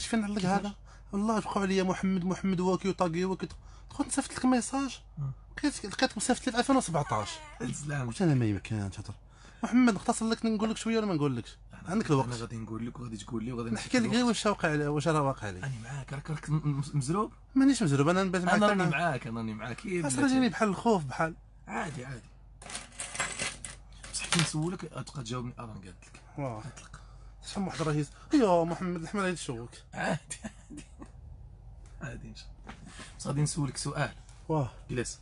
فين نعلق هذا والله بقاو عليا محمد واكي وطاقي واكي دخلت نصيفط لك ميساج لقيت مصيفط لي في 2017 قلت انا ما يمكنش هضر محمد نختصر لك نقول لك شويه ولا ما نقولكش عندك الوقت انا غادي نقول لك وغادي تقول لي وغادي نحكي لك غير واش واقع عليه واش راه واقع عليه راني معاك راك مزروب مانيش مزروب انا نبات معاك انا راني معاك اصلا جاني بحال الخوف بحال عادي بصح كي نسولك تبقى تجاوبني انا قالت لك اطلق شحال واحد رئيس يا محمد الحمل غادي تشوك عادي ان شاء الله بصح غادي نسولك سؤال جلس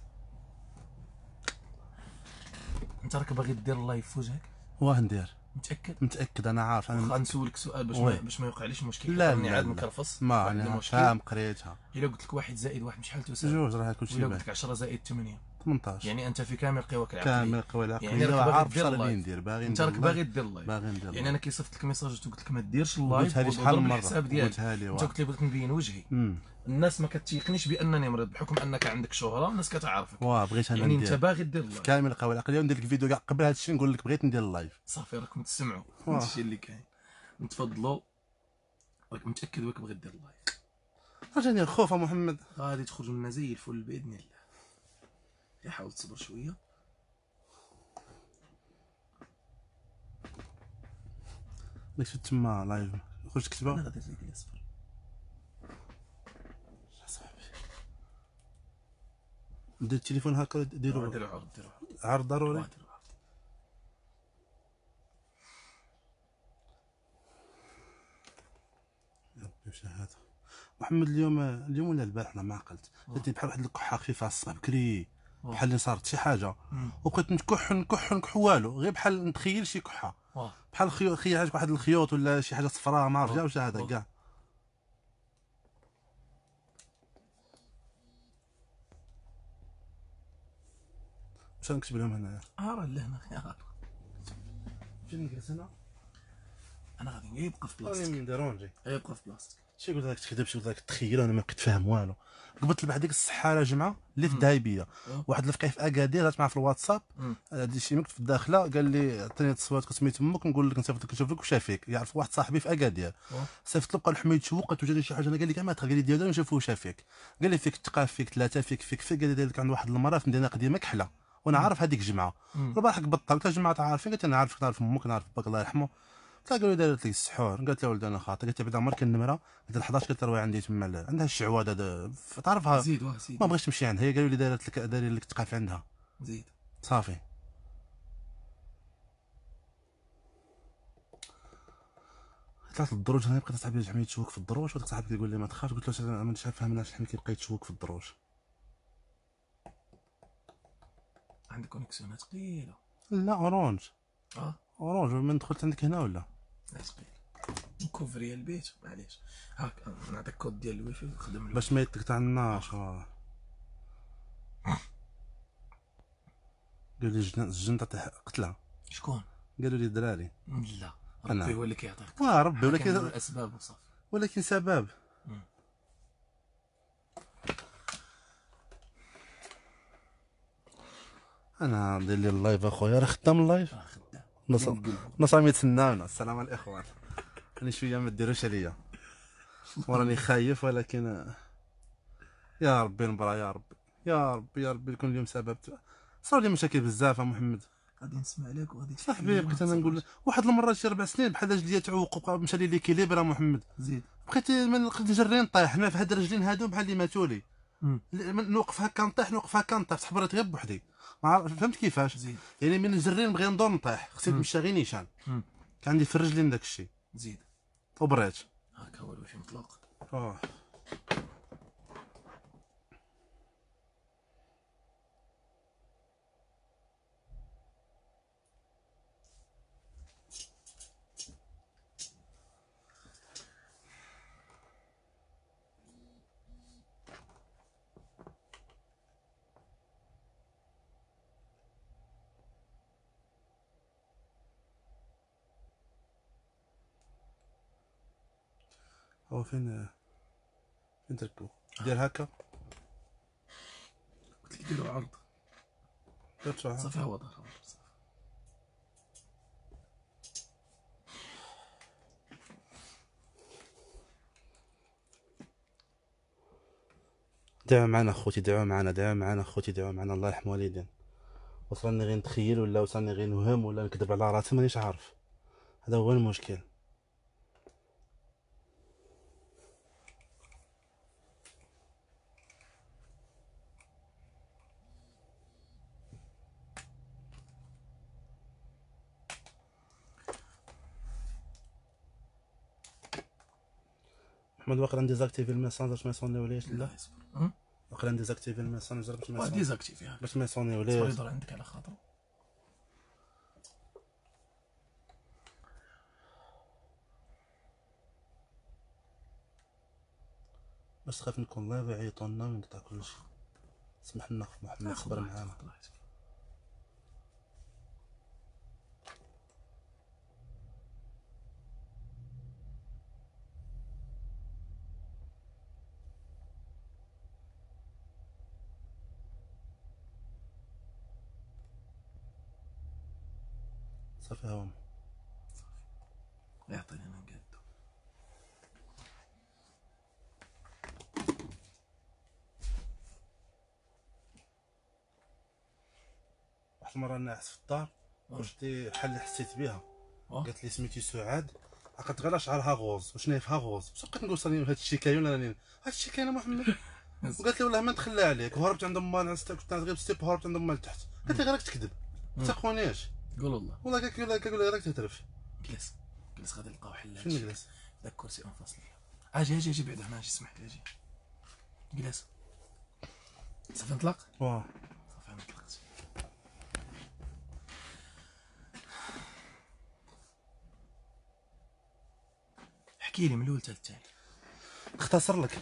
انت راك باغي دير اللايف في وجهك ندير متاكد انا عارف انا غنسولك سؤال باش ما يوقعليش مشكل راني عاد نكرفص ما انا فاهم قريتها الا قلت لك 1 زائد 1 شحال تساوي جوج راه كلشي الا قلت لك 10 زائد 8 18 يعني انت في كامل قواك العقليه يعني راك عارف شنو غادي ندير انت راك باغي دير اللايف يعني انا كي صيفط لك ميساج وقلت لك ما ديرش اللايف قلتها لي شحال من مره الحساب ديالك انت قلت لي بغيت نبين وجهي الناس ما كتيقنيش بانني مريض بحكم انك عندك شهره الناس كتعرفك بغيت انا يعني انت باغي دير اللايف كامل القوى العقليه وندير لك فيديو كاع قبل هذا الشيء نقول لك بغيت ندير اللايف صافي راكم تسمعوا هادشي اللي كاين نتفضلوا راك متاكد واك بغيت دير اللايف جاني الخوف محمد غادي تخرجوا لنا زي الفل باذن الله حاول تصبر شويه ليش تما لايف خرج كتبه انا غادي نزيد لي صفر صاحبي دير التليفون هكا ديروا عرض ضروري واش هذا محمد اليوم ولا البارح انا ما عقلت درت بحال واحد الكحه خفيفه الصباح بكري بحال اللي صارت شي حاجه وبقيت نكح والو غير بحال نتخيل شي كحه بحال خياج واحد الخيوط ولا شي حاجه صفراء ما عرف جا واش هذا كاع واش نكتب لهم هنايا راه لهنا خيار فين نجلس انا غادي يبقى في بلاصتك نديرونجي يبقى في بلاصتك شي قلت لك تكذب شي قلت لك تخيل انا ما بقيت فاهم والو قبضت بعد ديك السحاره جمعه اللي في الدايبيه واحد اللي فقيه في اكادير جات معاه في الواتساب هادي شي مكتب في الداخله قال لي عطيني تصويرك سميت امك نقول لك نصيفط لك نشوف لك وشا فيك يعرف واحد صاحبي في اكادير صيفط له بقى الحميد شوقت وجاني شي حاجه انا قال لي كاع ما قال لي ديالو نشوف وشا فيك قال لي فيك الثقه فيك ثلاثه فيك قال لي داير لك عند واحد المراه في مدينه قديمه كحله وانا عارف هذيك الجمعه البارح قبضتها قلت لها جماعه عارفين قلت انا عارفك نعرف امك نعرف باك الله يرحمه قالوا لي دارت لي السحور قالت له ولدي انا خاطر قلت لها بعد عمرك النمره قلت لها 11 قلت لها عندي تما عندها الشعوذه تعرفها زيد ما بغيتش تمشي عندها هي قالوا لي داير لك تقاف عندها زيد صافي طلعت للدروج انا بقيت صاحبي يرجع يتشوك في الدروج وداك صاحبي كيقول لي ما تخافش قلت له انا مانيش عارف فهمنا شحال كيبقى يتشوك في الدروج عندك كونيكسيون ثقيله لا اورانج اورانج من دخلت عندك هنا ولا لا ثقيل نكوفري البيت معليش هاك نعطيك كود ديال الويفي خدم باش ما يتقطعناش قال لي الجن تاع قتله شكون قالوا لي الدراري لا ربي هو اللي كيعطيك ربي ولكن الاسباب وصافي ولكن سبب انا ندير لي اللايف اخويا راه خدام اللايف نص عم يتسناونا السلام على الاخوان انا شويه ما ديروش عليا وراني خايف ولكن يا ربي نبرا يا ربي يكون اليوم سبب صار لي مشاكل بزاف محمد غادي نسمع لك وغادي صاحبي بقيت انا نقول واحد المره شي 4 سنين بحال رجلي تعوق وبقى مشى لي ليكيليبر محمد زيد بقيت نجري نطيح انا في هاد الرجلين هادو بحال اللي ماتوا لي نوقف هكا نطيح فتح بريت غير بوحدي فهمت كيفاش زيد يعني من نجري نبغي ندور نطيح خصني نمشي غير نيشان كان عندي في الرجلين داك الشيء زيد وبريت هكا هو الوفي مطلق هو فين تركبو دير هكا قلت لك ديروا عرض صافي هو ظهر دعوا معنا خوتي، دعوا معنا، دعوا معنا خوتي، دعوا معنا، الله يرحم والدين. وصلني غير نتخيل ولا وصلني غير نوهم ولا نكذب على راسي، مانيش عارف. هذا هو المشكل. محمد واقيلا ديزاكتيفي الميساج باش ما يصونيوليش. لا يصبر، واقيلا ديزاكتيفي الميساج باش ديزاكتيفيها ما يصونيوليش. يضر عندك على خاطر. باش تخاف نكون لايف يعيطوا لنا ونقطع كلشي. سمح لنا محمد خبر معانا. صافي هاهم يعطيني انا نقادو. واحد المره ناعس في الدار وشتي بحال اللي حسيت بها. قالت لي سميتي سعاد، عقلت غير شعرها غوز وشنايفها غوز. بصح بقيت نقول صافي هاد الشيء كاين ولا راني هاد الشيء كاين محمد. وقالت لي والله ما ندخل عليك، وهربت عند امها. نعست كنت غير ستيب وهربت عند امها لتحت. قالت لي غير راك تكذب ما تاخونيش. قول والله كنقول لها راك تهترف. جلس غادي نلقاو حل. فين نجلس؟ داك الكرسي انفصل. اجي بعد هنا، اجي سمح لي، اجي جلس. صافي نطلق. واه صافي نطلقت. احكي لي من الاول حتى الثاني. اختصر لك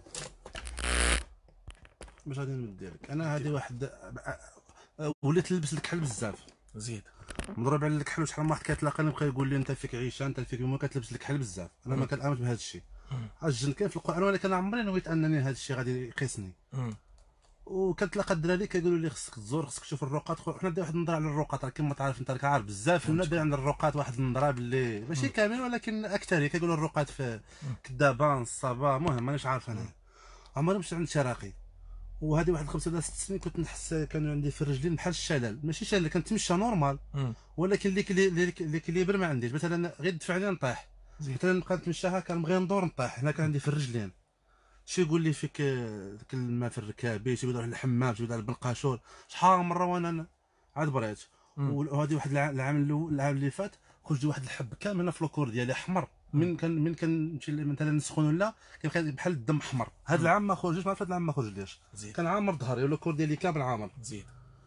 باش غادي ندير لك. انا هذه واحد وليت نلبس الكحل بزاف. زيد مضروب على الكحل. وشحال من واحد كيتلاقاني بقى يقول لي انت فيك عيشه، انت فيك ما كتلبس الكحل بزاف. انا ما كنامنش بهذا الشيء. الجن كاين في القران، ولكن انا عمري نويت انني هذا الشيء غادي يقيسني. وكتلاقى الدراري كيقولوا لي خصك تزور، خصك تشوف الرقات. حنا داير واحد النظره على الرقات، راه كما تعرف انت، راك عارف بزاف الناس داير عند الرقات واحد النظره باللي ماشي كامل ولكن اكثر كيقولوا الرقات في كدابان الصبا. المهم مانيش عارف انا. عمري مشيت عند شراقي. وهذه واحد 5 ولا 6 سنين كنت نحس كانوا عندي في الرجلين بحال الشلل. ماشي شلل، كنتمشى نورمال ولكن ليكليبر ما عنديش. مثلا غير دفع عليا نطيح، مثلا نبقى نتمشى هكا نبغي ندور نطيح. هنا كان عندي في الرجلين. شي يقول لي فيك داك الماء في الركابي، شي يقول روح للحمام، شي يقول بالقاشور. شحال مره وانا عاد بريت. وهذه واحد العام اللي فات خرج واحد الحب كامل هنا في لوكور ديالي احمر. من كنمشي مثلا نسخن ولا كيبقى بحال الدم احمر. هذا العام ما خرجش، ما عرفت هذا العام ما خرجليش. كان عامر ظهري واللوكور ديالي كامل عامر. زيد.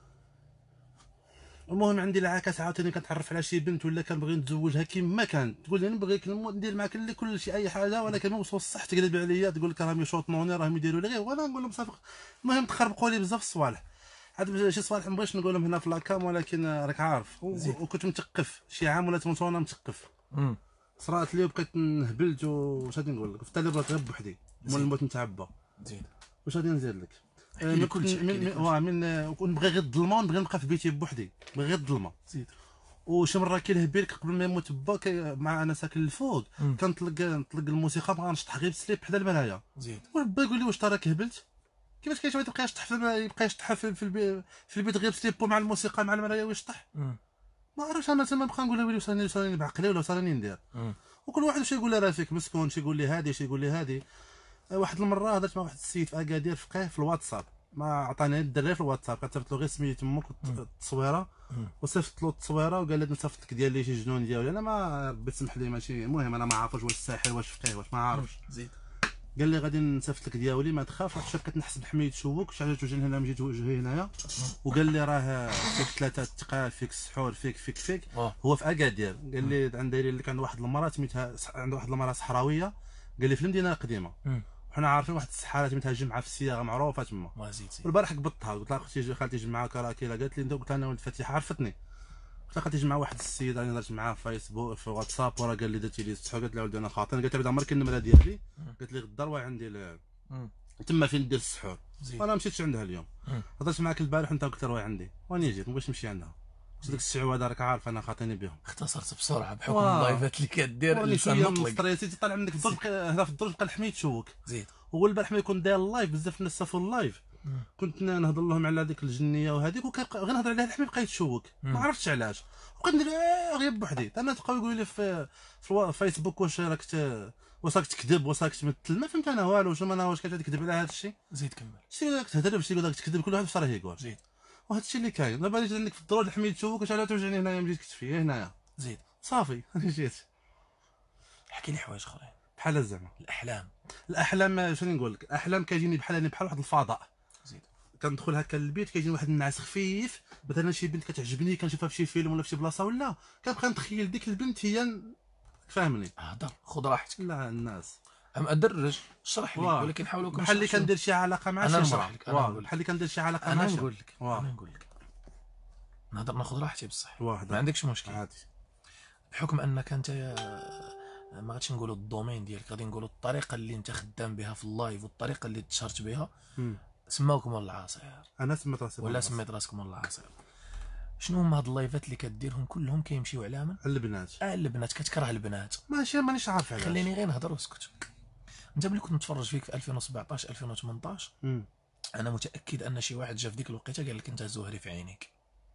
المهم عندي العاكس عاوتاني كنتعرف على شي بنت ولا كنبغي نتزوجها كيما كان. تقول لي نبغيك ندير معاك كل شيء اي حاجه، ولكن ما وصل الصح تقلب عليا تقول لك راهم يشوطنوني راهم يديروا لي غير. وانا نقول لهم صافي. المهم تخربقوا لي بزاف الصوالح. عاد شي صوالح ما بغيتش نقولهم هنا في لاكام، ولكن راك عارف. وكنت متقف شي عام ولا 8 وانا متقف. صرات لي وبقيت نهبلت. واش غادي نقول لك؟ في التالي بغيت غير بوحدي مول الموت نتعبى. زيد. واش غادي نزيد لك؟ من كنت نبغي غير الظلمه ونبغي نبقى في بيتي بوحدي. نبغي غير الظلمه. زيد. وشي مره كيلهبي لك قبل ما يموت با مع انا ساكن الفوق. كنطلق الموسيقى بغا نشطح غير بسليب حدا المرايه. زيد. والبا يقول لي واش تراك هبلت؟ كيفاش كاين شي واحد يبقى يشطح يبقى يشطح في البيت غير بسليبو مع الموسيقى مع المرايه ويشطح؟ ما عرفتش. انا تما نبقى نقول له ويلي وصلني بعقلي ولا وصلني ندير. وكل واحد واش يقول لي راه فيك مسكون، شي يقول لي هادي، شي يقول لي هادي. واحد المره هضرت مع واحد السيد في اكادير فقيه في الواتساب. ما عطاني الدراري في الواتساب. كتبت له غير سميت امك والتصويره وصيفط له التصويره وقال لي نصيفط لك ديال لي شي جنون ديالي. انا ما ربي تسمح لي ماشي المهم. انا ما عارفش واش ساحر واش فقيه واش ما عارفش. زيد. قال لي غادي نصيفط لك دياولي ما تخاف. رحت شاف كتنحس بحميد شوك شي حاجه توجه هنا مشيت وجهي هنايا. وقال لي راه فيك 3 تقال فيك السحور فيك هو في اكادير. قال لي دايرين لك عند واحد المراه سميتها عند واحد المراه صحراويه. قال لي في المدينه القديمه. وحنا عارفين واحد السحاره سميتها جمعه في الصياغه معروفه تما. والبارح قبضتها قلت لها اختي خالتي جمعه كراكيله. قالت لي انت قلت انا ولد فتيحه عرفتني. قلت لها خالتي جمعه واحد السيد راني هضرت معاه في فيسبوك في واتساب وراه قال لي درتي لي السحور. قالت لها ولدي انا خاطر. قالت لها بعد عمرك النمره ديالي. قالت لي غدا روح عندي تما فين ندير السحور. وانا مشيتش عندها اليوم. هضرت معاك البارح وانت قلت روح عندي واني جيت ما بغيتش نمشي عندها. ديك الشعوذه راك عارف انا خاطيني بهم. اختصرت بسرعه بحكم اللايفات اللي كدير. اللي شويه مستريسي طالع منك في الدرج هنا في الدرج بقى الحميد تشوك. زيد. هو البارح ما يكون داير اللايف بزاف الناس صافوا اللايف كنت نهضر لهم على هذيك الجنيه وهذيك وكيبقى غير نهضر عليها الحمي بقى يتشوك ما عرفتش علاش بقيت ندير غير بوحدي انا تبقاو يقولوا لي في فيسبوك واش راك واش راك تكذب واش راك تمثل ما فهمت انا والو واش انا واش كتكذب على هذا الشيء زيد كمل شي راك تهضر شي يقول لك تكذب كل واحد واش راه يقول زيد وهذا الشيء اللي كاين دابا جيت عندك في الدرج الحميد تشوفك واش علاه توجعني هنايا مشيت كنت فيه هنايا زيد صافي انا جيت احكي لي حوايج اخرين بحال زعما الاحلام شنو نقول لك الاحلام كيجيني بحال واحد الفضاء زيد كندخل هكا للبيت كيجيني واحد النعاس خفيف مثلا شي بنت كتعجبني كنشوفها في شي فيلم ولا في شي بلاصه ولا كنبقى نتخيل ديك البنت هي فاهمني هضر خذ راحتك لا الناس ادرج اشرح لي ولكن حاولوا بحال اللي كندير شي علاقه مع انا شي نشرح لك بحال اللي كندير شي علاقه مع انا شي نقول لك نهضر ناخذ راحتي بصح ما عندكش مشكل عادي بحكم انك انت ما غاديش نقولوا الدومين ديالك غادي نقولوا الطريقه اللي انت خدام بها في اللايف والطريقه اللي تشهرت بها سماوكم ولا العصير انا سميت راسي ولا سميت راسكم ولا العصير شنو هما هاد اللايفات اللي كديرهم كلهم كيمشيو على من البنات البنات كتكره البنات مانيش عارف علاش خليني غير نهضر واسكت انت ملي كنت نتفرج فيك في 2017 2018 انا متاكد ان شي واحد جا في ديك الوقيته قال لك انت زهري في عينيك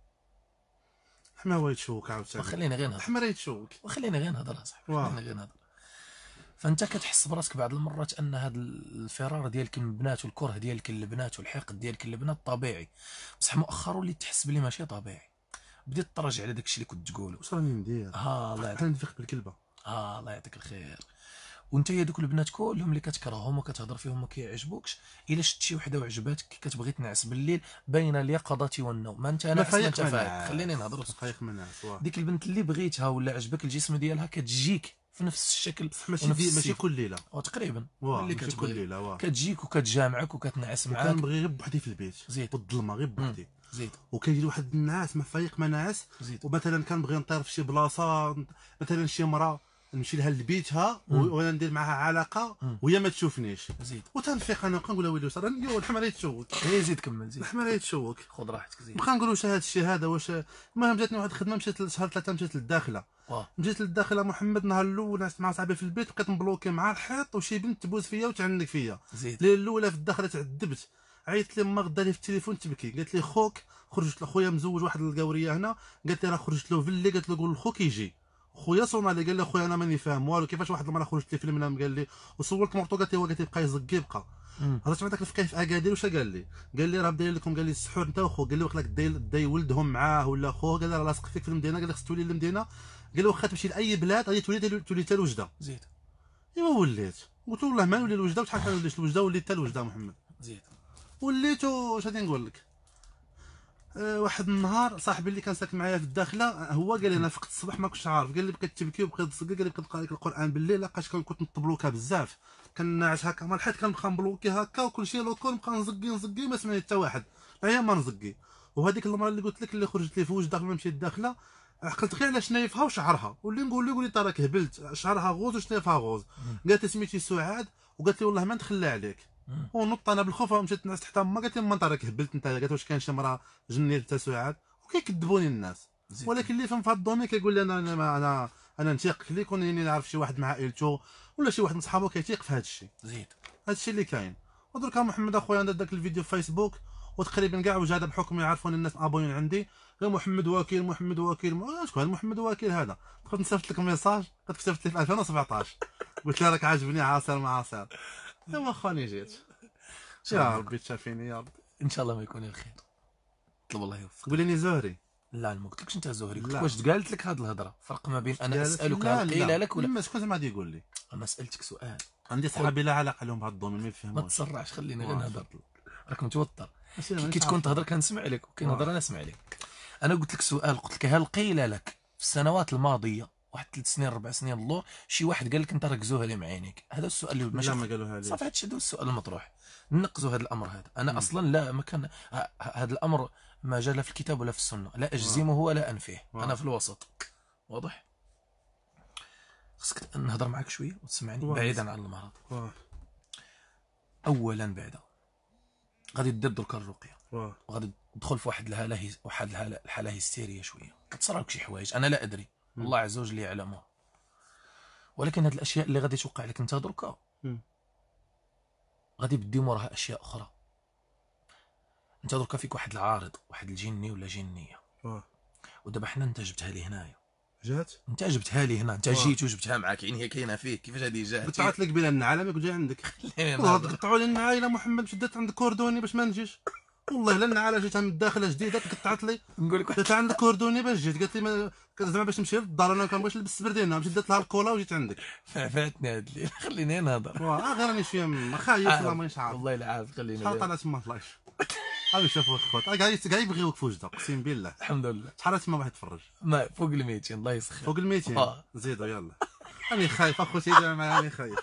حما هو يتشوك عاوتاني وخليني غير نهضر حما راه يتشوك وخليني غير نهضر اصاحبي خليني غير نهضر فانت كتحس براسك بعض المرات ان هذا الفرار ديالك من البنات والكره ديالك للبنات والحقد ديالك للبنات طبيعي بصح مؤخرا وليت تحس بلي ماشي طبيعي بديت تراجع على داكشي اللي كنت تقوله واش راني ندير الله يعطيك نفيق بالكلبه الله يعطيك الخير وانت يا دوك البنات كلهم اللي كتكرههم وكتهضر فيهم ما كيعجبوكش الا شفت شي وحده وعجباتك كتبغي تنعس بالليل بين اليقظه والنوم ما انت ناعس ما انت فايق خليني نهضر فايق من الناس ديك البنت اللي بغيتها ولا عجبك الجسم ديالها كتجيك في نفس الشكل ماشي كل ليله تقريبا اللي كتبغي كتجيك وكتجامعك وكتنعس معاك كنبغي غير بوحدي في البيت والظلمه غير بوحدي زيد وكيجي واحد النعاس ما فايق ما ناعس ومثلا كنبغي نطير في شي بلاصه مثلا شي مراه نمشي لها لبيتها وانا ندير معها علاقه وهي ما تشوفنيش وتنفيق انا كنقول لها ويلي واش راه الحمار يتشوك زيد كمل زيد الحمار يتشوك خذ راحتك زيد بقى نقول واش هذا الشيء هذا واش المهم جاتني واحد الخدمه مشيت لشهر 3 مشيت للداخله مشيت للداخله محمد نهار الاول نعست مع صاحبي في البيت بقيت مبلوكي مع الحيط وشي بنت تبوز فيا وتعنك فيا الليله الاولى في الداخله تعذبت عيطت لي ما غدا لي في التليفون تبكي قالت لي خوك خرجت لخويا مزوج واحد القوريه هنا قالت لي راه خرجت له فيلي قالت له قول لخوك يجي خويا صومالي قال لي خويا انا ماني فاهم والو كيفاش واحد المره خرجت لي في المنام قال لي وصورت مرتو قالت لي بقى يزقي بقى هضرت مع داك الفقيه في اكادير واش قال لي راه داير لكم قال لي السحور انت وخو قال لي واخا داي ولدهم معاه ولا خوه قال لي راه لاصق فيك في المدينه قال لي خصك تولي للمدينه قال لي واخا تمشي لاي بلاد غادي تولي حتى الوجده زيد ايوا وليت قلت له والله ما نولي الوجده وشحال كنوليش الوجده وليت حتى الوجده محمد زيد وليت واش غادي نقول لك واحد النهار صاحبي اللي كان ساكن معايا في الداخله هو قال لي انا فقت الصباح ما كنتش عارف قال لي بقيت تبكي وبقيت تصقي قال لي بقيت نقرا لك القران بالليل لقاش كنت نطبلوكا بزاف كنعس هكا مع الحيط كنبقى نبلوكي هكا وكل شيء لوكو نبقى نزقي ما سمعني حتى واحد عيا ما نزقي وهذيك المره اللي قلت لك اللي خرجت لي في وجه داخل ما مشيت الداخله عقلت غير على شنايفها وشعرها واللي نقول له يقول لي ترى راك هبلت شعرها غوز وشنايفها غوز قالت لي سميتي سعاد وقالت لي والله ما نتخلى عليك ونط انا بالخوف ومشيت نعست حتى ما قالت لي ما انت راك هبلت انت قالت واش كاين شي مرا جنيت حتى سعاد وكيكذبوني الناس ولكن اللي فهم في هذا الدومين كيقول لي انا نتيق فيك وني نعرف شي واحد مع عائلته ولا شي واحد من صحابو كيتيق في هذا الشيء زيد هذا الشيء اللي كاين ودركا محمد اخويا ندير داك الفيديو في فيسبوك وتقريبا كاع وجاد بحكم يعرفوني الناس ابونين عندي غير محمد وكيل شكون هذا محمد وكيل هذا كنت نصيفط لك ميساج قد كتبت لي في 2017 قلت له راك عاجبني عاصر مع عاصر ايوا خاني جيت يا ربي تشافيني يا ربي ان شاء الله ما يكون الخير طلب الله يوفقك قول لي زهري لا ما قلتلكش انت زهري قلت لك واش قالت لك هذه الهضره فرق ما بين انا اسالك هل قيل لك ولا ما شكون زعما غادي يقول لي انا سالتك سؤال عندي صحابي لا علاقه لهم بهذا الدومين ما يفهموش ما تسرعش خليني غير نهضر راك متوتر كي تكون تهضر كنسمع لك وكي نهضر انا نسمع لك انا قلت لك سؤال قلت لك هل قيل لك في السنوات الماضيه واحد 3 سنين 4 سنين اللور شي واحد قال لك انت راك زهري مع عينيك هذا السؤال اللي ماشي لا ما قالوها لي صافي هذا السؤال المطروح نقزوا هذا الامر هذا انا اصلا لا ما كان هذا الامر ما جاء لا في الكتاب ولا في السنه لا اجزمه ولا انفيه انا في الوسط واضح خصك نهضر معك شويه وتسمعني بعيدا عن المرض اولا بعدا غادي دير درك الرقيه وغادي تدخل في واحد الحاله هستيريه شويه كتصرى لك شي حوايج انا لا ادري الله عز وجل يعلمها ولكن هاد الاشياء اللي غادي توقع لك انت دركا غادي يبدي موراها اشياء اخرى. انت دركا فيك واحد العارض، واحد الجني ولا جنيه، ودابا حنا انت جبتها لي هنايا، انت جبتها لي هنا، انت جيت وجبتها معاك، يعني هي كاينه فيك. كيفاش هذه جات؟ قطعت لك بلا النعالة ما كنت جاي عندك. قطعوا لي النعاله محمد، شدت عندك كوردوني باش ما نجيش. والله لا النعاله جيتها من الداخل جديده قطعت لي. نقول لك جات عندك كوردوني باش جيت، قالت لي زعما باش نمشي للدار انا كنبغيش نلبس السبردينه، مشيت درت لها الكولا وجيت عندك. فاتني هاد الليل. خليني نهضر. غير راني شويه خايف والله مانيش عارف. والله لا عارف. خليني شحال طلعت تما طلاش. غادي نشوفوا الخوت كاع يبغيوك في وجدك اقسم بالله. الحمد لله. شحال تما واحد يتفرج؟ ما فوق ال 200 الله يسخر. فوق ال 200 زيدوا يلا. راني خايف اخوتي معايا، راني خايف.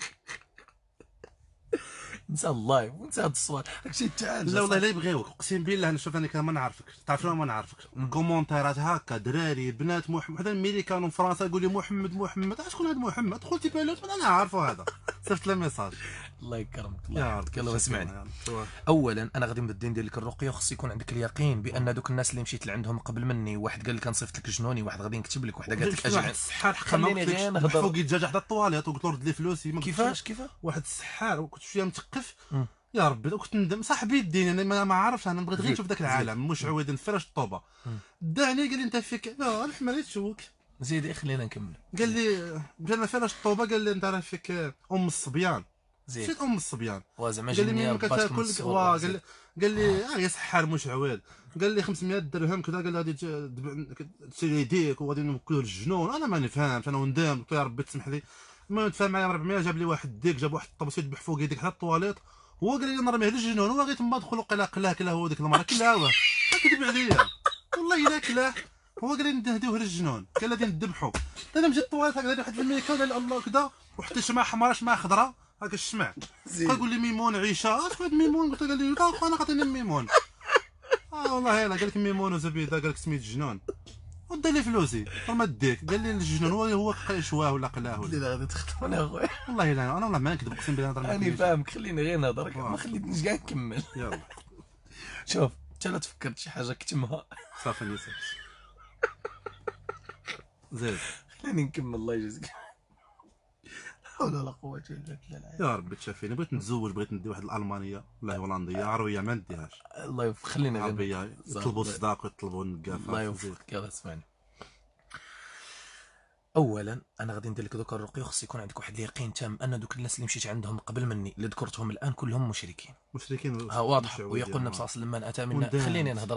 نسى اللايف ونسى هاد الصوالح، داكشي تعال. لا والله لا يبغيوك اقسم بالله. انا شوف انا كان ما نعرفكش، تعرف شنو ما نعرفكش؟ الكومونتيرات هكا دراري بنات محمد امريكان وفرنسا يقول لي محمد شكون هذا محمد؟ دخلتي بالوت انا عارفه هذا. صيفط له ميساج. الله يكرمك. يا رب الله اسمعني. اولا انا غادي نبدا ندير لك الرقيه، وخص يكون عندك اليقين بان دوك الناس اللي مشيت لعندهم قبل مني، واحد قال لك نصيفط لك جنوني، واحد غادي نكتب لك، واحد قالت لك اجي عند السحار. خليني غير نهضر. فوق الدجاج حتى الطواليط وقلت له رد لي فلوسي. كيفاش واحد السحار وكنت شويه متقف. يا ربي كنت ندم صاحبي يديني، انا ما عارفش، انا بغيت غير نشوف ذاك العالم مش عويد نفرش الطوبه. دعني قال لي انت فيك الحمار تشوك. زيد خلينا نكمل. قال لي مشينا فرش الطوبه، قال لي انت راه فيك الصبيان. زيد مشيت الصبيان. زعما قال لي ما كتاكل. قال لي يا سحار مش عويد. قال لي 500 درهم كذا. قال لي غادي تشري يديك وغادي ناكلوا الجنون. انا ماني فاهمش، انا وندم. قلت يا ربي تسمح لي. المهم دفع معايا 400. جاب لي واحد ديك، جاب واحد الطبسيط يذبح فوق يديك حتى الطواليط. هو قال لي نرميه للجنون. هو غير تما دخل وقيلا كلاه هو ديك المره كلاه. هو كذب عليا والله الا كلاه. هو قال لي ندهدوه للجنون، قال غادي نذبحو. انا مشيت الطواليط هكذا واحد في الميكا ولا الله كذا، وحتى الشمعه حمراء شمعه خضراء هكا الشمع. قال لي ميمون عيشه. شكون هاد ميمون؟ قلت له قال لي انا عطيني ميمون. والله يلا قال لك ميمون وزبيده. قال لك سميت جنون ودى لي فلوسي. ما ديك. قال لي الجنون هو شواه ولا قلاه ولا. لا غادي تخطفني اخويا. والله لا انا والله ما نكذب اقسم بالله. راني فاهمك. خليني غير نهضر، ما خليتنيش كاع نكمل. يلا شوف انت لا تفكرت شي حاجه كتمها صافي نسيت. زيد خليني نكمل الله يجزيك. لا حول ولا قوه الا بالله. يا ربي تشافيني. بغيت نتزوج، بغيت ندي واحد الالمانيه ولا هولنديه. عربيه ما نديهاش. الله يوفقك. خليني عربيه يطلبوا الصداق ويطلبوا النقافه. الله يوفقك. يلا اسمعني. اولا انا غادي ندير لك دوك الرقيه، خص يكون عندك واحد اليقين تام ان دوك الناس اللي مشيت عندهم قبل مني اللي ذكرتهم الان كلهم مشركين. واضح. ويقول النبي صلى الله عليه وسلم من اتى منا. خليني نهضر.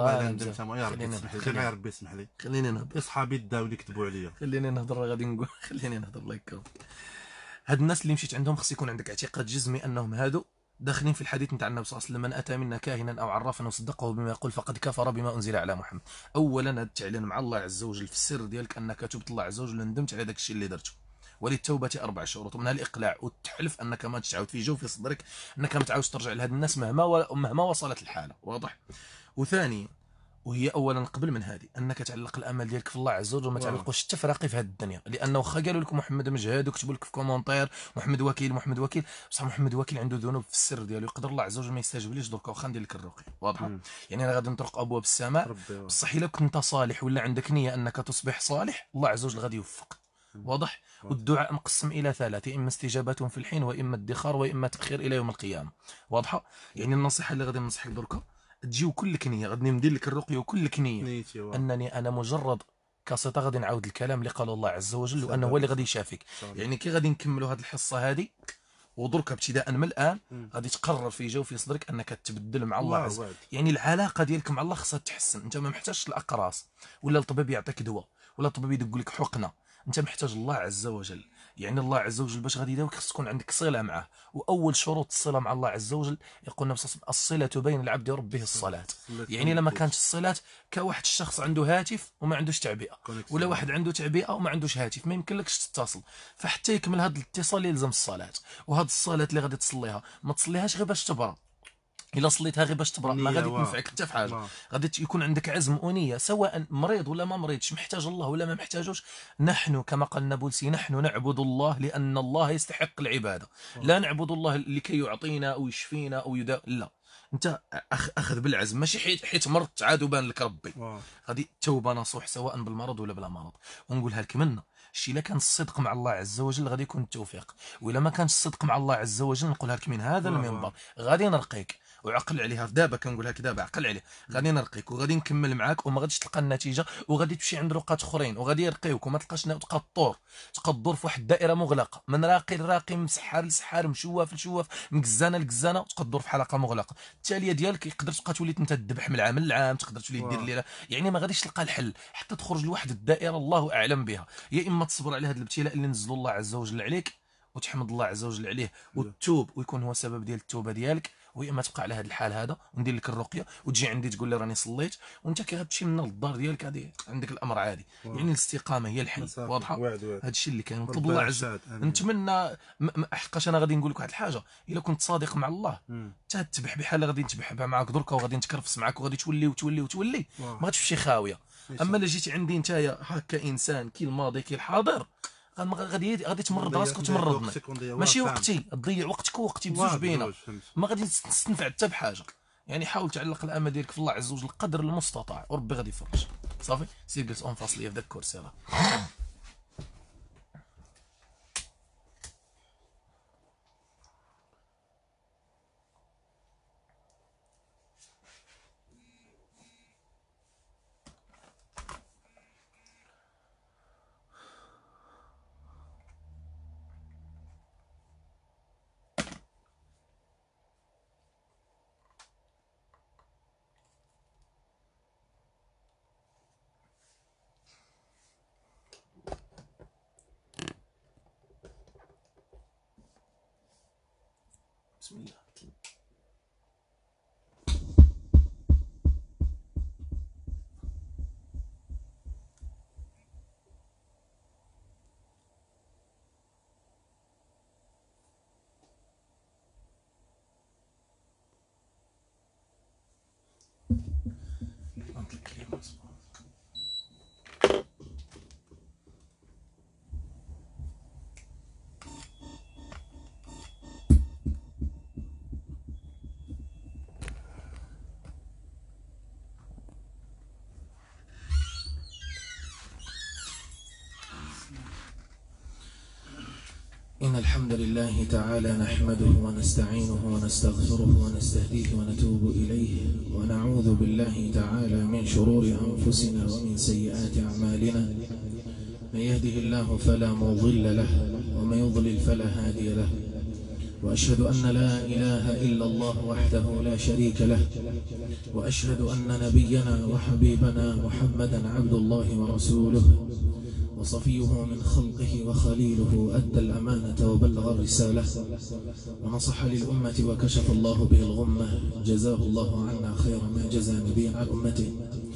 يا ربي اسمح لي. خليني نهضر. اصحابي داو اللي كتبوا عليا. خليني نهضر. غادي نقول خليني نهضر الله يكرمك. هاد الناس اللي مشيت عندهم خص يكون عندك اعتقاد جزمي انهم هادو داخلين في الحديث نتاع النبي صلى الله عليه وسلم من اتى منا كاهنا او عرافا وصدقه بما يقول فقد كفر بما انزل على محمد. اولا هذا التعلن مع الله عز وجل في السر ديالك انك تبت الله عز وجل وندمت على داك الشيء اللي درته. وللتوبه 4 شروط، منها الاقلاع والتحلف انك ما تعاود في جوف صدرك انك ما تعاودش ترجع لهاد الناس مهما وصلت الحاله. واضح. وثانيا وهي اولا قبل من هذه انك تعلق الامل ديالك في الله عز وجل وما تعلقوش حتى في راقي في هذه الدنيا، لانه واخا قالوا لك محمد مجهاد وكتبوا لك في كومونتير محمد وكيل بصح محمد وكيل عنده ذنوب في السر ديالو، يقدر الله عز وجل ما يستجيبليش درك واخا ندير لك الرقيه. واضحه. يعني انا غادي نطرق ابواب السماء، بصح الا كنت انت صالح ولا عندك نيه انك تصبح صالح الله عز وجل غادي يوفق. واضح. والدعاء مقسم الى 3، اما استجابه في الحين واما ادخار واما تاخير الى يوم القيامه. واضحه. يعني النصيحه اللي غادي ننصحك دركا تجي وكلك نيه، غادي ندير لك الرقيه وكلك نيه انني انا مجرد كاسطه غادي نعاود الكلام اللي قال الله عز وجل وانه هو اللي غادي يشافيك. يعني كي غادي نكملوا هذه الحصه هذه ودرك ابتداء من الان غادي تقرر في جوف صدرك انك تبدل مع الله عز وجل. يعني العلاقه ديالك مع الله خصها تتحسن. انت ما محتاجش الاقراص ولا الطبيب يعطيك دواء ولا الطبيب يدق لك حقنه، انت محتاج الله عز وجل. يعني الله عز وجل باش غادي يداويك خص تكون عندك صله معه، واول شروط الصله مع الله عز وجل يقول النبي صلى الله عليه وسلم الصله بين العبد وربه الصلاه. يعني لما كانت الصلاه كواحد الشخص عنده هاتف وما عندوش تعبئه، ولا واحد عنده تعبئه وما عندوش هاتف، ما يمكنلكش تتصل. فحتى يكمل هذا الاتصال يلزم الصلاه. وهذه الصلاه اللي غادي تصليها ما تصليهاش غير باش تبرى. الا صليتها غير باش تبرأ ما غادي تنفعك حتى في حاجه. غادي يكون عندك عزم ونيه، سواء مريض ولا ما مريضش، محتاج الله ولا ما محتاجوش. نحن كما قال النابلسي نحن نعبد الله لان الله يستحق العباده. لا نعبد الله لكي يعطينا او يشفينا او لا، انت اخذ بالعزم، ماشي حيت مرضت عاد وبان لك ربي. غادي توبه نصوح سواء بالمرض ولا بلا مرض. ونقولها لك منا شي الا كان الصدق مع الله عز وجل غادي يكون التوفيق، والا ما كانش الصدق مع الله عز وجل نقولها لك من هذا المنبر غادي نرقيك، وعقل عليها دابا كنقولها لك دابا عقل عليه، غادي نرقيك وغادي نكمل معاك وما غاديش تلقى النتيجه، وغادي تمشي عند رقات اخرين وغادي يرقيوك وما تلقاش تبقى الدور في واحد الدائره مغلقه، من راقي لراقي، من سحار لسحار، من شواف لشواف، من كزانه لكزانه، وتبقى الدور في حلقه مغلقه. التاليه ديالك يقدر تبقى تولي انت تذبح من العام للعام، تقدر تولي دير الليله، يعني ما غاديش تلقى الحل حتى تخرج لواحد الدائره الله اعلم بها. يا اما تصبر على هذا الابتلاء اللي نزل الله عز وجل عليك وتحمد الله عز وجل عليه وتتوب ويكون هو سبب ديال التوبه ديالك، ويا اما تبقى على هذا الحال هذا وندير لك الرقيه وتجي عندي تقول لي راني صليت وانت كي غتمشي من للدار ديالك غادي عندك الامر عادي. يعني الاستقامه هي الحل، واضحه؟ هذا الشيء اللي كان نطلب الله عز وجل. نتمنى حقاش انا غادي نقول لك واحد الحاجه، الا كنت صادق مع الله حتى تذبح بحال غادي نتبح معاك دركا وغادي نتكرفس معاك وغادي تولي وتولي وتولي ما غاديش تمشي خاويه. اما الا جيتي عندي نتايا هكا انسان كي الماضي كي الحاضر غادي تمرض راسك وتمرضني، ماشي وقتي تضيع وقتك ووقتي بزوج بينا، ما غادي تستنفع حتى بحاجه. يعني حاول تعلق الامل ديالك في الله عز وجل قدر المستطاع وربي غادي يفرج. صافي سير جلس اون فاصليه في ذاك الكرسي راه. بسم الله. إن الحمد لله تعالى نحمده ونستعينه ونستغفره ونستهديه ونتوب إليه، ونعوذ بالله تعالى من شرور أنفسنا ومن سيئات أعمالنا. من يهده الله فلا مضل له ومن يضلل فلا هادي له، وأشهد أن لا إله إلا الله وحده لا شريك له، وأشهد أن نبينا وحبيبنا محمدا عبد الله ورسوله وصفيه من خلقه وخليله، أدى الأمانة وبلغ الرسالة ونصح للأمة وكشف الله به الغمة، جزاه الله عنا خير ما جزى نبيا عن أمته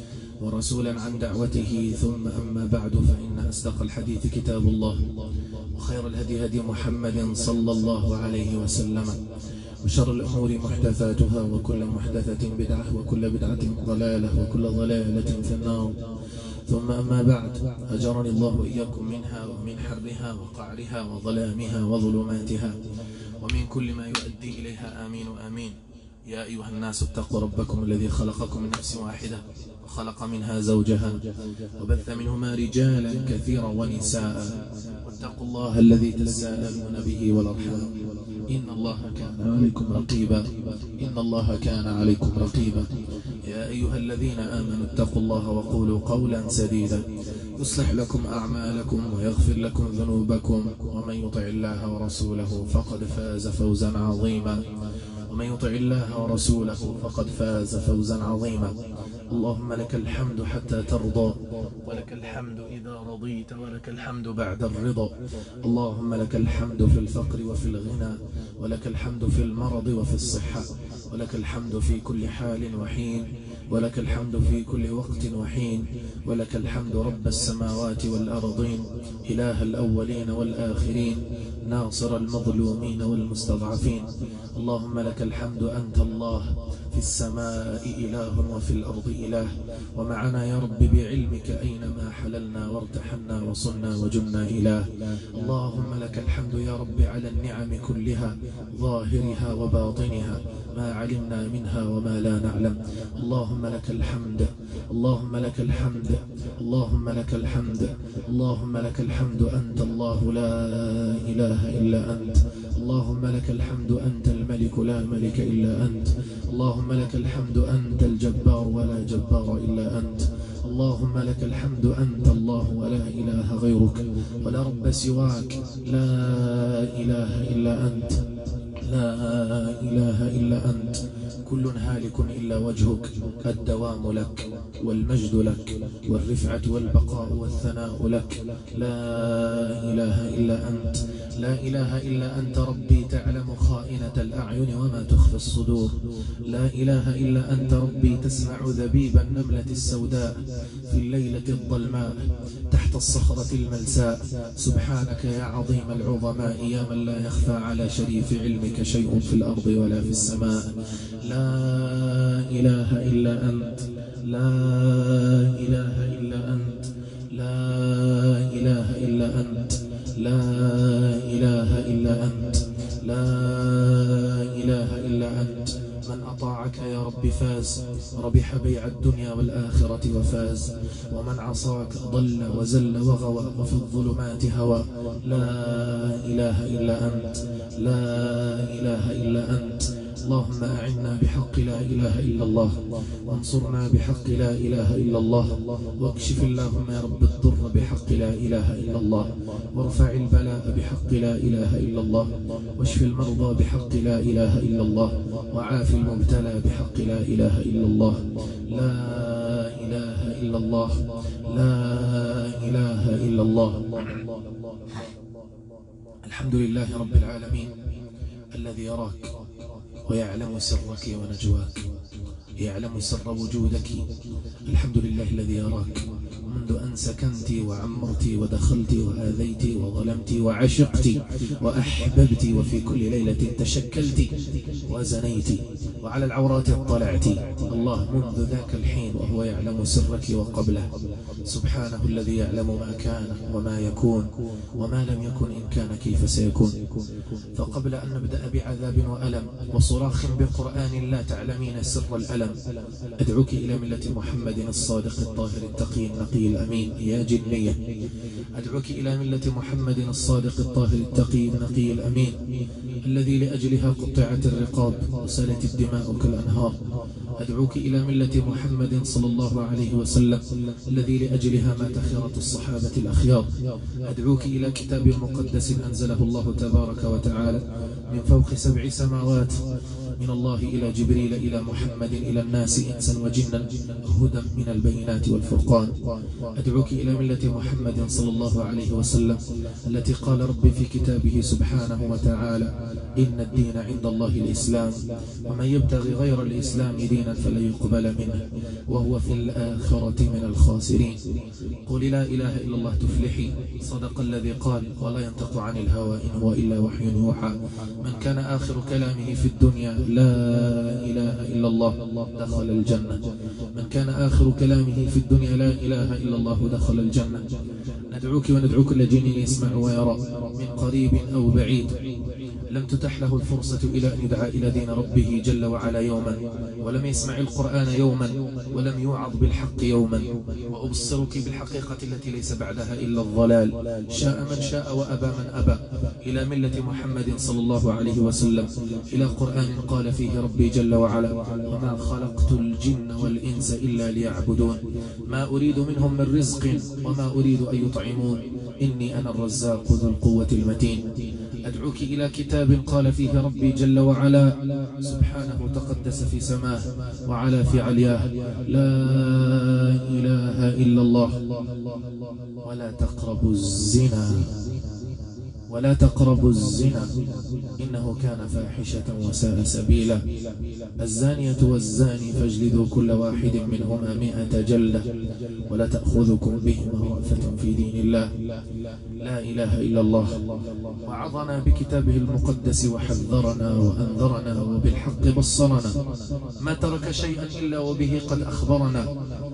ورسولا عن دعوته. ثم أما بعد، فإن أصدق الحديث كتاب الله، وخير الهدي هدي محمد صلى الله عليه وسلم، وشر الأمور محدثاتها، وكل محدثة بدعة، وكل بدعة ضلالة، وكل ضلالة في النار. ثم أما بعد، أجرني الله وإياكم منها ومن حرها وقعرها وظلامها وظلماتها ومن كل ما يؤدي إليها، آمين آمين. يا أيها الناس اتقوا ربكم الذي خلقكم من نفس واحدة وخلق منها زوجها وبث منهما رجالا كثيرا ونساء، واتقوا الله الذي تساءلون به والأرحام، إن الله كان عليكم رقيبا، إن الله كان عليكم رقيبا. يا أيها الذين آمنوا اتقوا الله وقولوا قولا سديدا يصلح لكم أعمالكم ويغفر لكم ذنوبكم، ومن يطع الله ورسوله فقد فاز فوزا عظيما، ومن يطع الله ورسوله فقد فاز فوزا عظيما. اللهم لك الحمد حتى ترضى، ولك الحمد إذا رضيت، ولك الحمد بعد الرضا. اللهم لك الحمد في الفقر وفي الغنى، ولك الحمد في المرض وفي الصحة، ولك الحمد في كل حال وحين، ولك الحمد في كل وقت وحين، ولك الحمد رب السماوات والأرضين، إله الأولين والآخرين، ناصر المظلومين والمستضعفين. اللهم لك الحمد، أنت الله، في السماء إله وفي الأرض إله، ومعنا يا رب بعلمك أينما حللنا وارتحلنا وصلنا وجمنا إله. اللهم لك الحمد يا رب على النعم كلها ظاهرها وباطنها، ما علمنا منها وما لا نعلم. اللهم لك الحمد، اللهم لك الحمد، اللهم لك الحمد، اللهم لك الحمد. أنت الله لا إله إلا أنت. اللهم لك الحمد أنت الملك لا ملك إلا أنت. اللهم لك الحمد أنت الجبار ولا جبار إلا أنت. اللهم لك الحمد أنت الله ولا إله غيرك ولا رب سواك. لا إله إلا أنت، لا إله إلا أنت. كل هالك إلا وجهك، الدوام لك والمجد لك والرفعة والبقاء والثناء لك. لا إله إلا أنت، لا إله إلا أنت. ربي تعلم خائنة الأعين وما تخفي الصدور. لا إله إلا أنت. ربي تسمع ذبيب النملة السوداء في الليلة الظلماء تحت الصخرة الملساء. سبحانك يا عظيم العظماء، يا من لا يخفى على شريف علمك شيء في الأرض ولا في السماء. لا إله إلا أنت، لا إله إلا أنت، لا إله إلا أنت، لا إله إلا أنت، لا إله إلا أنت. من أطاعك يا رب فاز، ربح بيع الدنيا والآخرة وفاز. ومن عصاك ضل وزل وغوى وفي الظلمات هوى. لا إله إلا أنت، لا إله إلا أنت. اللهم أعنا بحق لا إله إلا الله، وانصرنا بحق لا إله إلا الله، واكشف اللهم يا رب الضر بحق لا إله إلا الله، وارفع البلاء بحق لا إله إلا الله، واشف المرضى بحق لا إله إلا الله، وعاف المبتلى بحق لا إله إلا الله. لا إله إلا الله، لا إله إلا الله. الحمد لله رب العالمين الذي يراك ويعلم سرك ونجواك، يعلم سر وجودك. الحمد لله الذي يراك منذ أن سكنت وعمرت ودخلت وآذيت وظلمت وعشقت وأحببت، وفي كل ليلة تشكلت وزنيت وعلى العورات اطلعت. الله منذ ذاك الحين وهو يعلم سرك وقبله. سبحانه الذي يعلم ما كان وما يكون وما لم يكن إن كان كيف سيكون. فقبل أن نبدأ بعذاب وألم وصراخ بقرآن لا تعلمين سر الألم، أدعوك إلى ملة محمد الصادق الطاهر التقي النقي الأمين يا جنية. أدعوك إلى ملة محمد الصادق الطاهر التقي النقي الأمين الذي لأجلها قطعت الرقاب وسالت الدماء كالأنهار. أدعوك إلى ملة محمد صلى الله عليه وسلم الذي لأجلها مات خيرة الصحابة الأخيار. أدعوك إلى كتاب مقدس أنزله الله تبارك وتعالى من فوق 7 سماوات، من الله إلى جبريل إلى محمد إلى الناس إنسا وجنا، هدى من البينات والفرقان. أدعوك إلى ملة محمد صلى الله عليه وسلم التي قال ربي في كتابه سبحانه وتعالى إن الدين عند الله الإسلام، ومن يبتغي غير الإسلام دينا فلن يقبل منه وهو في الآخرة من الخاسرين. قل لا إله إلا الله تفلحي. صدق الذي قال ولا ينطق عن الهوى إن هو إلا وحي يوحى. من كان آخر كلامه في الدنيا لا إله إلا الله دخل الجنة. من كان آخر كلامه في الدنيا لا إله إلا الله دخل الجنة. ندعوك وندعوك لجنين يسمع ويرى من قريب أو بعيد، لم تتح له الفرصة إلى أن يدعى إلى دين ربه جل وعلا يوما، ولم يسمع القرآن يوما، ولم يوعظ بالحق يوما. وأبصرك بالحقيقة التي ليس بعدها إلا الضلال. شاء من شاء وأبى من أبى إلى ملة محمد صلى الله عليه وسلم، إلى قرآن قال فيه ربي جل وعلا وما خلقت الجن والإنس إلا ليعبدون ما أريد منهم من رزق وما أريد أن يطعمون إني أنا الرزاق ذو القوة المتين. أدعوك إلى كتاب قال فيه ربي جل وعلا سبحانه تقدس في سماه وعلى في علياه لا إله إلا الله ولا تقربوا الزنا ولا تقربوا الزنا إنه كان فاحشة وساء سبيلا. الزانية والزاني فاجلدوا كل واحد منهما 100 جلدة ولا تأخذكم بهما رأفة في دين الله. لا إله إلا الله. وعظنا بكتابه المقدس وحذرنا وأنذرنا وبالحق بصرنا، ما ترك شيئا إلا وبه قد أخبرنا،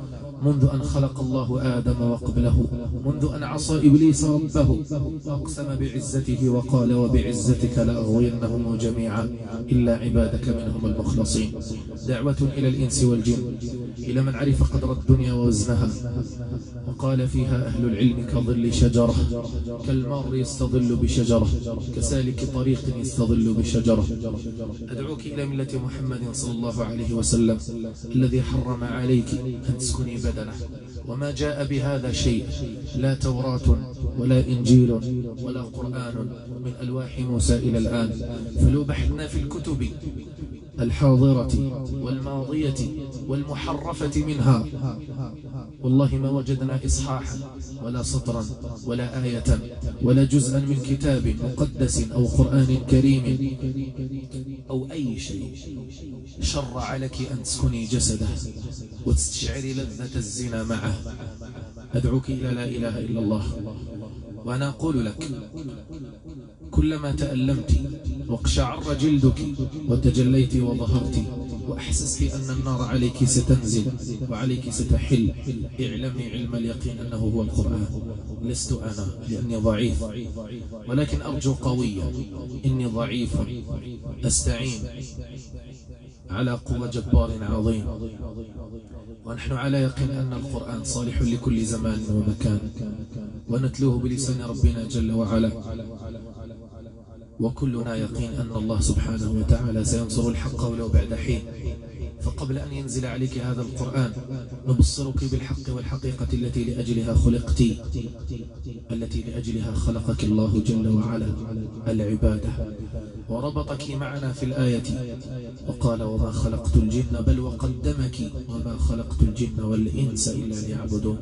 منذ أن خلق الله آدم وقبله، منذ أن عصى إبليس ربه وأقسم بعزته وقال وبعزتك لأغوينهم جميعا إلا عبادك منهم المخلصين. دعوة إلى الإنس والجن، إلى من عرف قدر الدنيا ووزنها وقال فيها أهل العلم كظل شجرة، كالمار يستظل بشجرة، كسالك طريق يستظل بشجرة. أدعوك إلى ملة محمد صلى الله عليه وسلم الذي حرم عليك أن تسكني بدنه، وما جاء بهذا شيء، لا توراة ولا إنجيل ولا قرآن من ألواح موسى إلى الآن. فلو بحثنا في الكتب الحاضرة والماضية والمحرفة منها والله ما وجدنا إصحاحا ولا سطرا ولا آية ولا جزءا من كتاب مقدس أو قرآن كريم أو أي شيء شرع لك أن تسكني جسده وتستشعري لذة الزنا معه. أدعوك إلى لا إله إلا الله. وأنا أقول لك كلما تألمت واقشعر جلدك وتجليت وظهرت وأحسست أن النار عليك ستنزل وعليك ستحل، اعلمي علم اليقين أنه هو القرآن. لست أنا لأني ضعيف، ولكن أرجو قويا. إني ضعيف أستعين على قوة جبار عظيم، ونحن على يقين أن القرآن صالح لكل زمان ومكان، ونتلوه بلسان ربنا جل وعلا، وكلنا يقين أن الله سبحانه وتعالى سينصر الحق ولو بعد حين. فقبل أن ينزل عليك هذا القرآن نبصرك بالحق والحقيقة التي لأجلها خلقت، التي لأجلها خلقك الله جل وعلا، العبادة. وربطك معنا في الآية وقال وما خلقت الجن، بل وقدمك وما خلقت الجن والإنس إلا ليعبدون.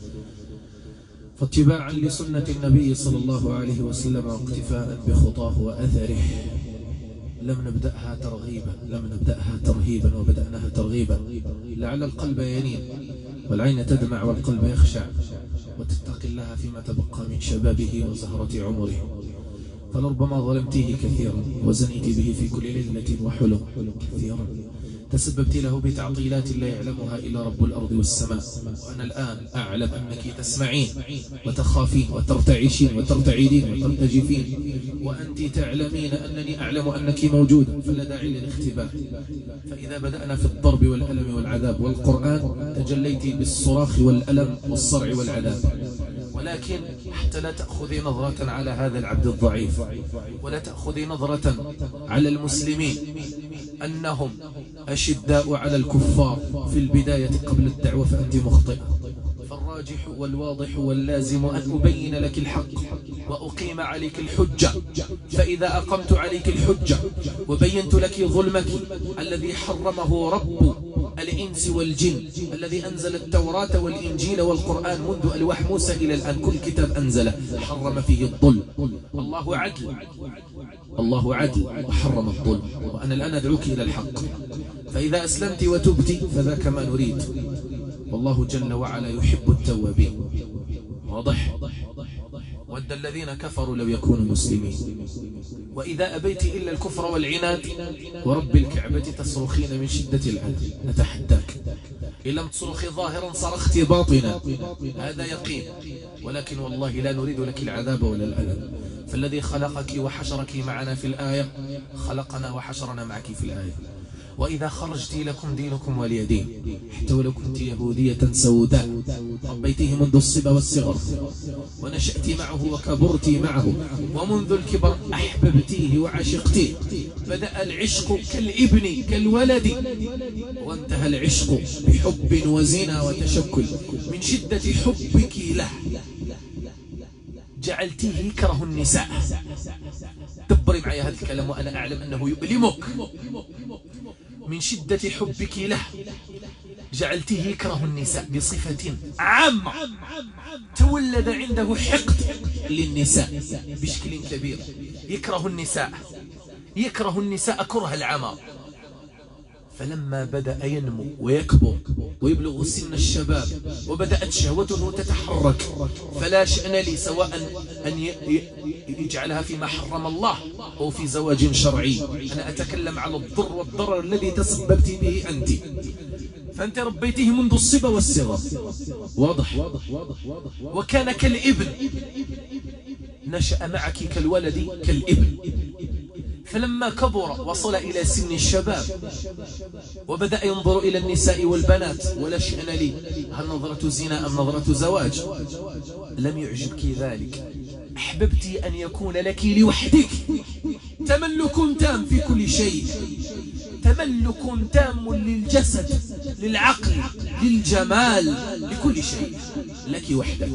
فاتباعا لسنة النبي صلى الله عليه وسلم واقتفاء بخطاه وأثره لم نبدأها ترهيبا وبدأناها ترغيبا، لعل القلب ينين والعين تدمع والقلب يخشع وتتقي الله فيما تبقى من شبابه وزهرة عمره. فلربما ظلمتيه كثيرا وزنيت به في كل ليلة وحلم كثيرا، تسببت له بتعطيلات لا يعلمها إلا رب الأرض والسماء. وأنا الآن أعلم أنك تسمعين وتخافين وترتعشين وترتعدين وترتجفين، وأنت تعلمين أنني أعلم أنك موجودة، فلا داعي للاختبار. فإذا بدأنا في الضرب والألم والعذاب والقرآن تجليت بالصراخ والألم والصرع والعذاب. ولكن حتى لا تأخذي نظرة على هذا العبد الضعيف، ولا تأخذي نظرة على المسلمين أنهم أشداء على الكفار في البداية قبل الدعوة، فأنت مخطئة. فالراجح والواضح واللازم أن أبين لك الحق وأقيم عليك الحجة. فإذا أقمت عليك الحجة وبينت لك ظلمك الذي حرمه رب الإنس والجن، الذي أنزل التوراة والإنجيل والقرآن منذ ألواح موسى إلى الآن، كل كتاب أنزله حرم فيه الظلم. الله عدل وحرم الظلم. وأنا الآن أدعوك إلى الحق، فإذا أسلمت وتبت فذاك ما نريد، والله جل وعلا يحب التوابين. واضح؟ ود الذين كفروا لو يكونوا مسلمين. وإذا أبيت إلا الكفر والعناد ورب الكعبة تصرخين من شدة العدل، نتحداك. إن لم تصرخي ظاهرا صرخت باطنا، هذا يقين. ولكن والله لا نريد لك العذاب ولا الألم. فالذي خلقك وحشرك معنا في الآية خلقنا وحشرنا معك في الآية. وإذا خرجت لكم دينكم ولي دين، حتى ولو كنت يهودية سوداء ربيتيه منذ الصبا والصغر ونشأت معه وكبرت معه، ومنذ الكبر أحببتيه وعشقتيه. بدأ العشق كالابن كالولد، وانتهى العشق بحب وزنا وتشكل. من شدة حبك له جعلتيه يكره النساء. دبري معي هذا الكلام وأنا أعلم أنه يؤلمك. من شدة حبك له جعلتيه يكره النساء بصفة عامة، تولد عنده حقد للنساء بشكل كبير. يكره النساء كره العمى. فلما بدأ ينمو ويكبر ويبلغ سن الشباب وبدأت شهوته تتحرك، فلا شأن لي سواء أن يجعلها فيما حرم الله أو في زواج شرعي. أنا أتكلم على الضر والضرر الذي تسببت به أنت. فأنت ربيته منذ الصبا والصغر، واضح. وكان كالابن، نشأ معك كالولد كالابن. فلما كبر وصل إلى سن الشباب وبدأ ينظر إلى النساء والبنات، ولا شأن لي هل نظرة زنا أم نظرة زواج، لم يعجبك ذلك، أحببت أن يكون لك لوحدك تملك تام في كل شيء، تملك تام للجسد، للعقل، للجمال، لكل شيء لك وحدك.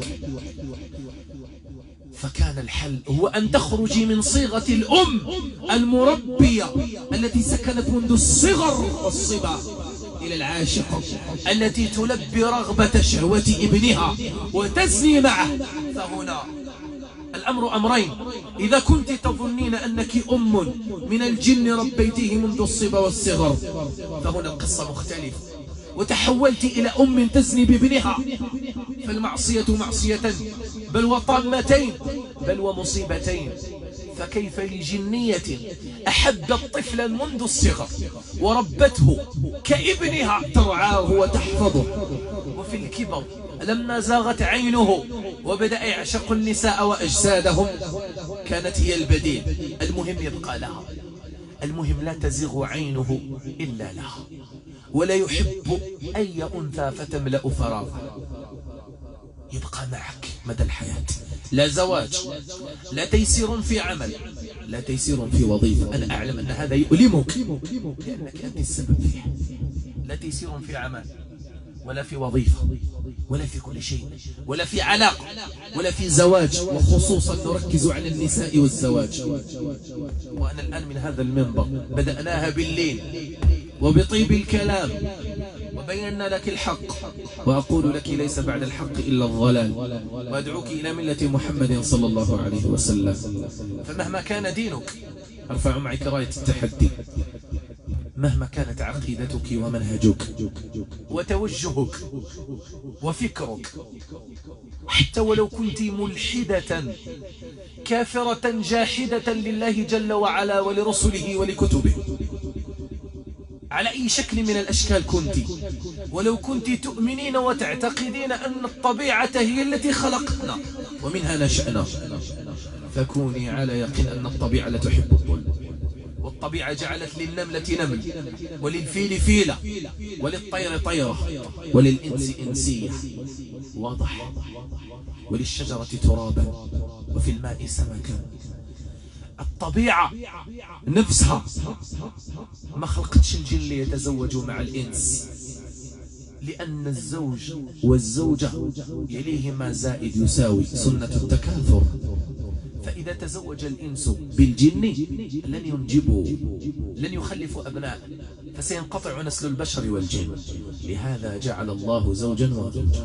فكان الحل هو أن تخرجي من صيغة الأم المربية التي سكنت منذ الصغر والصبا إلى العاشقة التي تلبي رغبة شهوة ابنها وتزني معه. فهنا الأمر أمرين: إذا كنت تظنين أنك أم من الجن ربيته منذ الصبا والصغر، فهنا القصة مختلفة، وتحولت إلى أم تزني بابنها، فالمعصية معصيتين، بل وطامتين، بل ومصيبتين. فكيف لجنية أحبت طفلا منذ الصغر وربته كابنها ترعاه وتحفظه، وفي الكبر لما زاغت عينه وبدأ يعشق النساء وأجسادهم كانت هي البديل. المهم يبقى لها، المهم لا تزيغ عينه إلا لها، ولا يحب أي أنثى فتملأ فراغه، يبقى معك مدى الحياة. لا زواج، لا تيسير في عمل، لا تيسير في وظيفة. أنا أعلم أن هذا يؤلمك لأنك أنت السبب فيه. لا تيسير في عمل، ولا في وظيفة، ولا في كل شيء، ولا في علاقة، ولا في زواج، وخصوصا نركز على النساء والزواج. وأنا الآن من هذا المنبر بدأناها بالليل وبطيب الكلام، وبينا لك الحق، وأقول لك ليس بعد الحق إلا الضلال، وأدعوك إلى ملة محمد صلى الله عليه وسلم. فمهما كان دينك أرفع معك راية التحدي، مهما كانت عقيدتك ومنهجك وتوجهك وفكرك، حتى ولو كنت ملحدة كافرة جاحدة لله جل وعلا ولرسله ولكتبه، على أي شكل من الأشكال كنت، ولو كنت تؤمنين وتعتقدين أن الطبيعة هي التي خلقتنا ومنها نشأنا، فكوني على يقين أن الطبيعة لا تحب الظلم، والطبيعة جعلت للنملة نمل، وللفيل فيلة، وللطير طيرة، وللإنس إنسية، واضح، وللشجرة ترابا، وفي الماء سمكا. الطبيعة نفسها ما خلقتش الجن ليتزوجوا مع الإنس، لأن الزوج والزوجة يليهما زائد يساوي، سنة التكاثر. فإذا تزوج الإنس بالجن لن ينجبوا، لن يخلفوا أبناء، فسينقطع نسل البشر والجن. لهذا جعل الله زوجا وزوجا،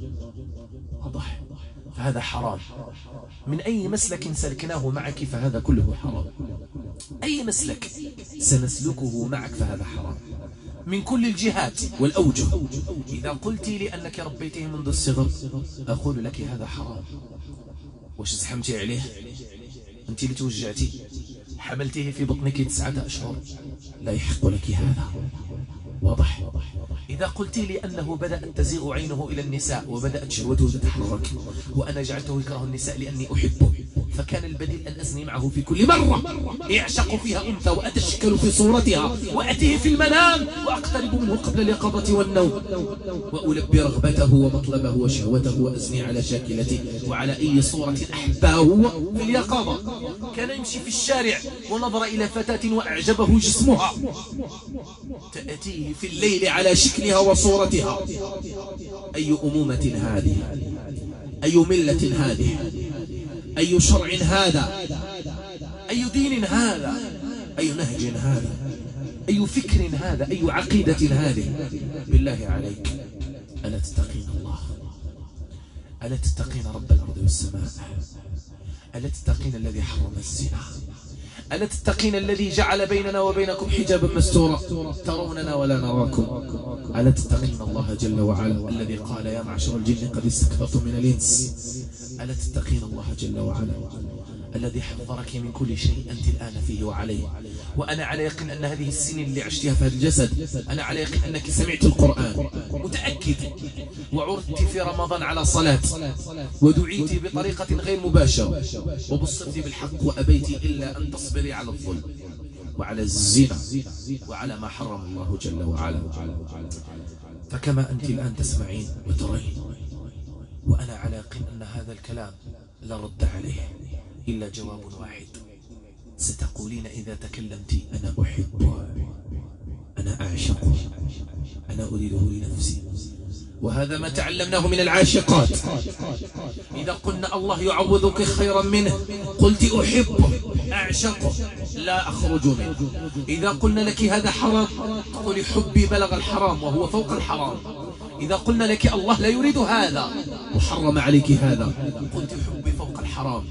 واضح. فهذا حرام من أي مسلك سلكناه معك، فهذا كله حرام. أي مسلك سنسلكه معك فهذا حرام من كل الجهات والأوجه. إذا قلت لي أنك ربيته منذ الصغر أقول لك هذا حرام. واش زحمتي عليه؟ أنت اللي توجعتي، حملته في بطنك 9 أشهر، لا يحق لك هذا، واضح. إذا قلت لي أنه بدأت تزيغ عينه إلى النساء وبدأت شهوته تتحرك، وأنا جعلته يكره النساء لأني أحبه، فكان البديل أن أزني معه في كل مرة يعشق فيها أنثى وأتشكل في صورتها وأتيه في المنام وأقترب منه قبل اليقظة والنوم، وألبي رغبته ومطلبه وشهوته وأزني على شاكلته وعلى أي صورة أحباه هو في اليقظة. كان يمشي في الشارع ونظر إلى فتاة وأعجبه جسمها، تأتيه في الليل على شكلها وصورتها. أي أمومة هذه؟ أي ملة هذه؟ أي شرع هذا؟ أي دين هذا؟ أي نهج هذا؟ أي فكر هذا؟ أي عقيدة هذه؟ بالله عليك ألا تتقين الله؟ ألا تتقين رب الأرض والسماء؟ ألا تتقين الذي حرم الزنا؟ ألا تتقين الذي جعل بيننا وبينكم حجابا مستورا تروننا ولا نراكم؟ ألا تتقين الله جل وعلا الذي قال يا معشر الجن قد استكثرتم من الإنس؟ ألا تتقين الله جل وعلا الذي حذرك من كل شيء أنت الآن فيه وعليه. وأنا على يقين أن هذه السنين اللي عشتها في هذا الجسد، أنا على يقين أنك سمعت القرآن، متأكد، وعرضت في رمضان على صلاة، ودعيت بطريقة غير مباشرة، وبصرت بالحق وأبيت إلا أن تصبري على الظلم وعلى الزنا وعلى ما حرم الله جل وعلا. فكما أنت الآن تسمعين وترين، وأنا على يقين أن هذا الكلام لا رد عليه إلا جواب واحد، ستقولين إذا تكلمت: أنا أحبه، أنا أعشقه، أنا أريده لنفسي. وهذا ما تعلمناه من العاشقات. إذا قلنا الله يعوضك خيرا منه، قلت أحبه، أعشقه، لا أخرج منه. إذا قلنا لك هذا حرام، قولي حبي بلغ الحرام وهو فوق الحرام. إذا قلنا لك الله لا يريد هذا وحرم عليك هذا، قلت حبي فوق الحرام.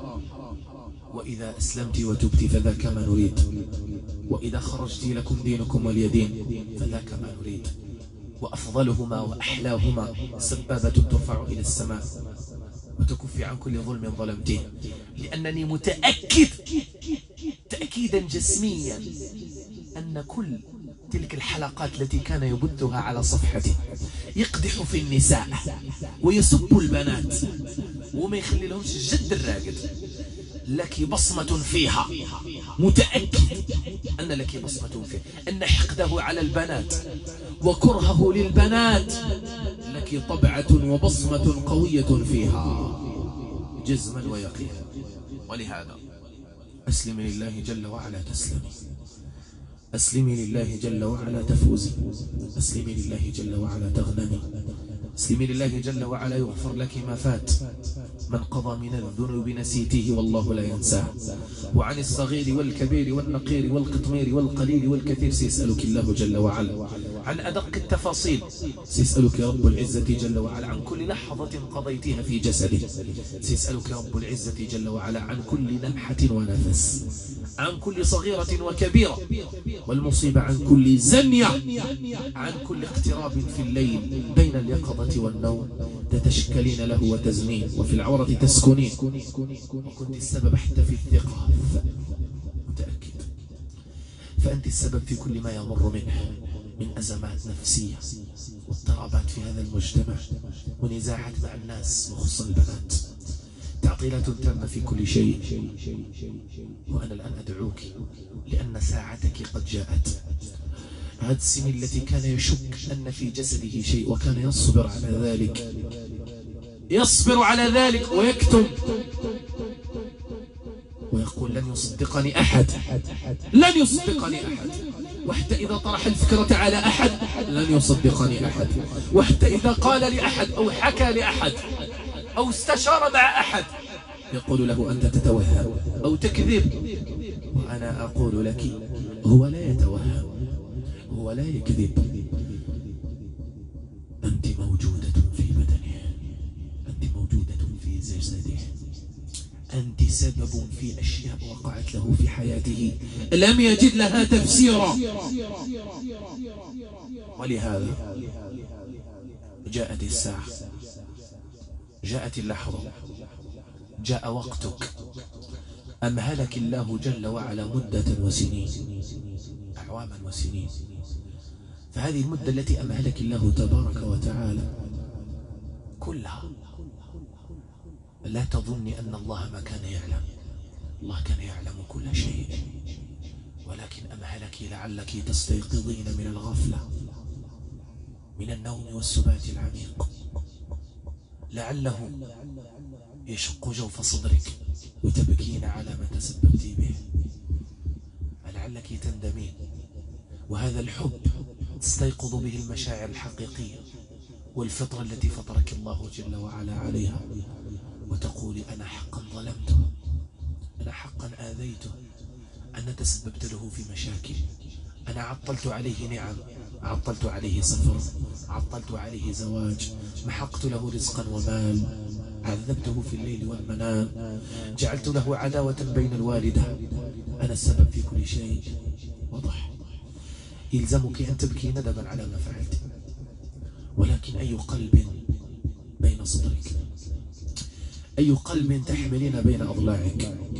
وإذا أسلمت وتبت فذاك ما نريد، وإذا خرجت لكم دينكم ولي دين فذاك ما نريد. وأفضلهما وأحلاهما سبابة ترفع إلى السماء وتكف عن كل ظلم ظلمته، لأنني متأكد تأكيدا جسميا أن كل تلك الحلقات التي كان يبثها على صفحته يقدح في النساء ويسب البنات وما يخلي لهمش الجد الراقد، لك بصمة فيها، متأكد أن لك بصمة فيها، أن حقده على البنات وكرهه للبنات لك طبعة وبصمة قوية فيها جزما ويقينا. ولهذا أسلمي لله جل وعلا تسلمي، أسلمي لله جل وعلا تفوزي، أسلمي لله جل وعلا تغنمي، أسلمي لله جل وعلا يغفر لك ما فات. من قضى من الذنوب نسيته والله لا ينساه، وعن الصغير والكبير والنقير والقطمير والقليل والكثير سيسألك الله جل وعلا. عن أدق التفاصيل سيسألك رب العزة جل وعلا عن كل لحظة قضيتها في جسدك، سيسألك رب العزة جل وعلا عن كل لمحة ونفس، عن كل صغيرة وكبيرة، والمصيبة عن كل زنية، عن كل اقتراب في الليل بين اليقظة والنوم تتشكلين له وتزنين، وفي العورة تسكنين، وكنت السبب حتى في الثقة، متأكد. فأنت السبب في كل ما يمر منه من أزمات نفسية واضطرابات في هذا المجتمع ونزاعات مع الناس وخصوصا البنات، تعطيلات تامة في كل شيء. وأنا الآن أدعوك لأن ساعتك قد جاءت. هذه السنين التي كان يشك أن في جسده شيء وكان يصبر على ذلك، يصبر على ذلك ويكتم ويقول لن يصدقني أحد، لن يصدقني أحد، وحتى إذا طرح الفكرة على أحد لن يصدقني أحد، وحتى إذا قال لأحد أو حكى لأحد أو استشار مع أحد يقول له أنت تتوهم أو تكذب. وأنا أقول لك هو لا يتوهم، هو لا يكذب، أنت موجودة في بدنه، أنت موجودة في جسده، أنت سبب في أشياء وقعت له في حياته لم يجد لها تفسيرا. ولهذا جاءت الساعة، جاءت اللحظة، جاء وقتك، أمهلك الله جل وعلا مدة وسنين، أعواما وسنين. فهذه المدة التي أمهلك الله تبارك وتعالى كلها لا تظني أن الله ما كان يعلم، الله كان يعلم كل شيء، ولكن أمهلك لعلك تستيقظين من الغفلة، من النوم والسبات العميق، لعله يشق جوف صدرك وتبكين على ما تسببت به، لعلك تندمين. وهذا الحب تستيقظ به المشاعر الحقيقية والفطرة التي فطرك الله جل وعلا عليها، وتقولي أنا حقا ظلمته، أنا حقا آذيته، أنا تسببت له في مشاكل، أنا عطلت عليه نعم، عطلت عليه سفر، عطلت عليه زواج، محقت له رزقا ومال، عذبته في الليل والمنام، جعلت له عداوة بين الوالدة، أنا السبب في كل شيء. واضح؟ يلزمك أن تبكي ندما على ما فعلت، ولكن أي قلب بين صدرك، أي قلب تحملين بين أضلاعك،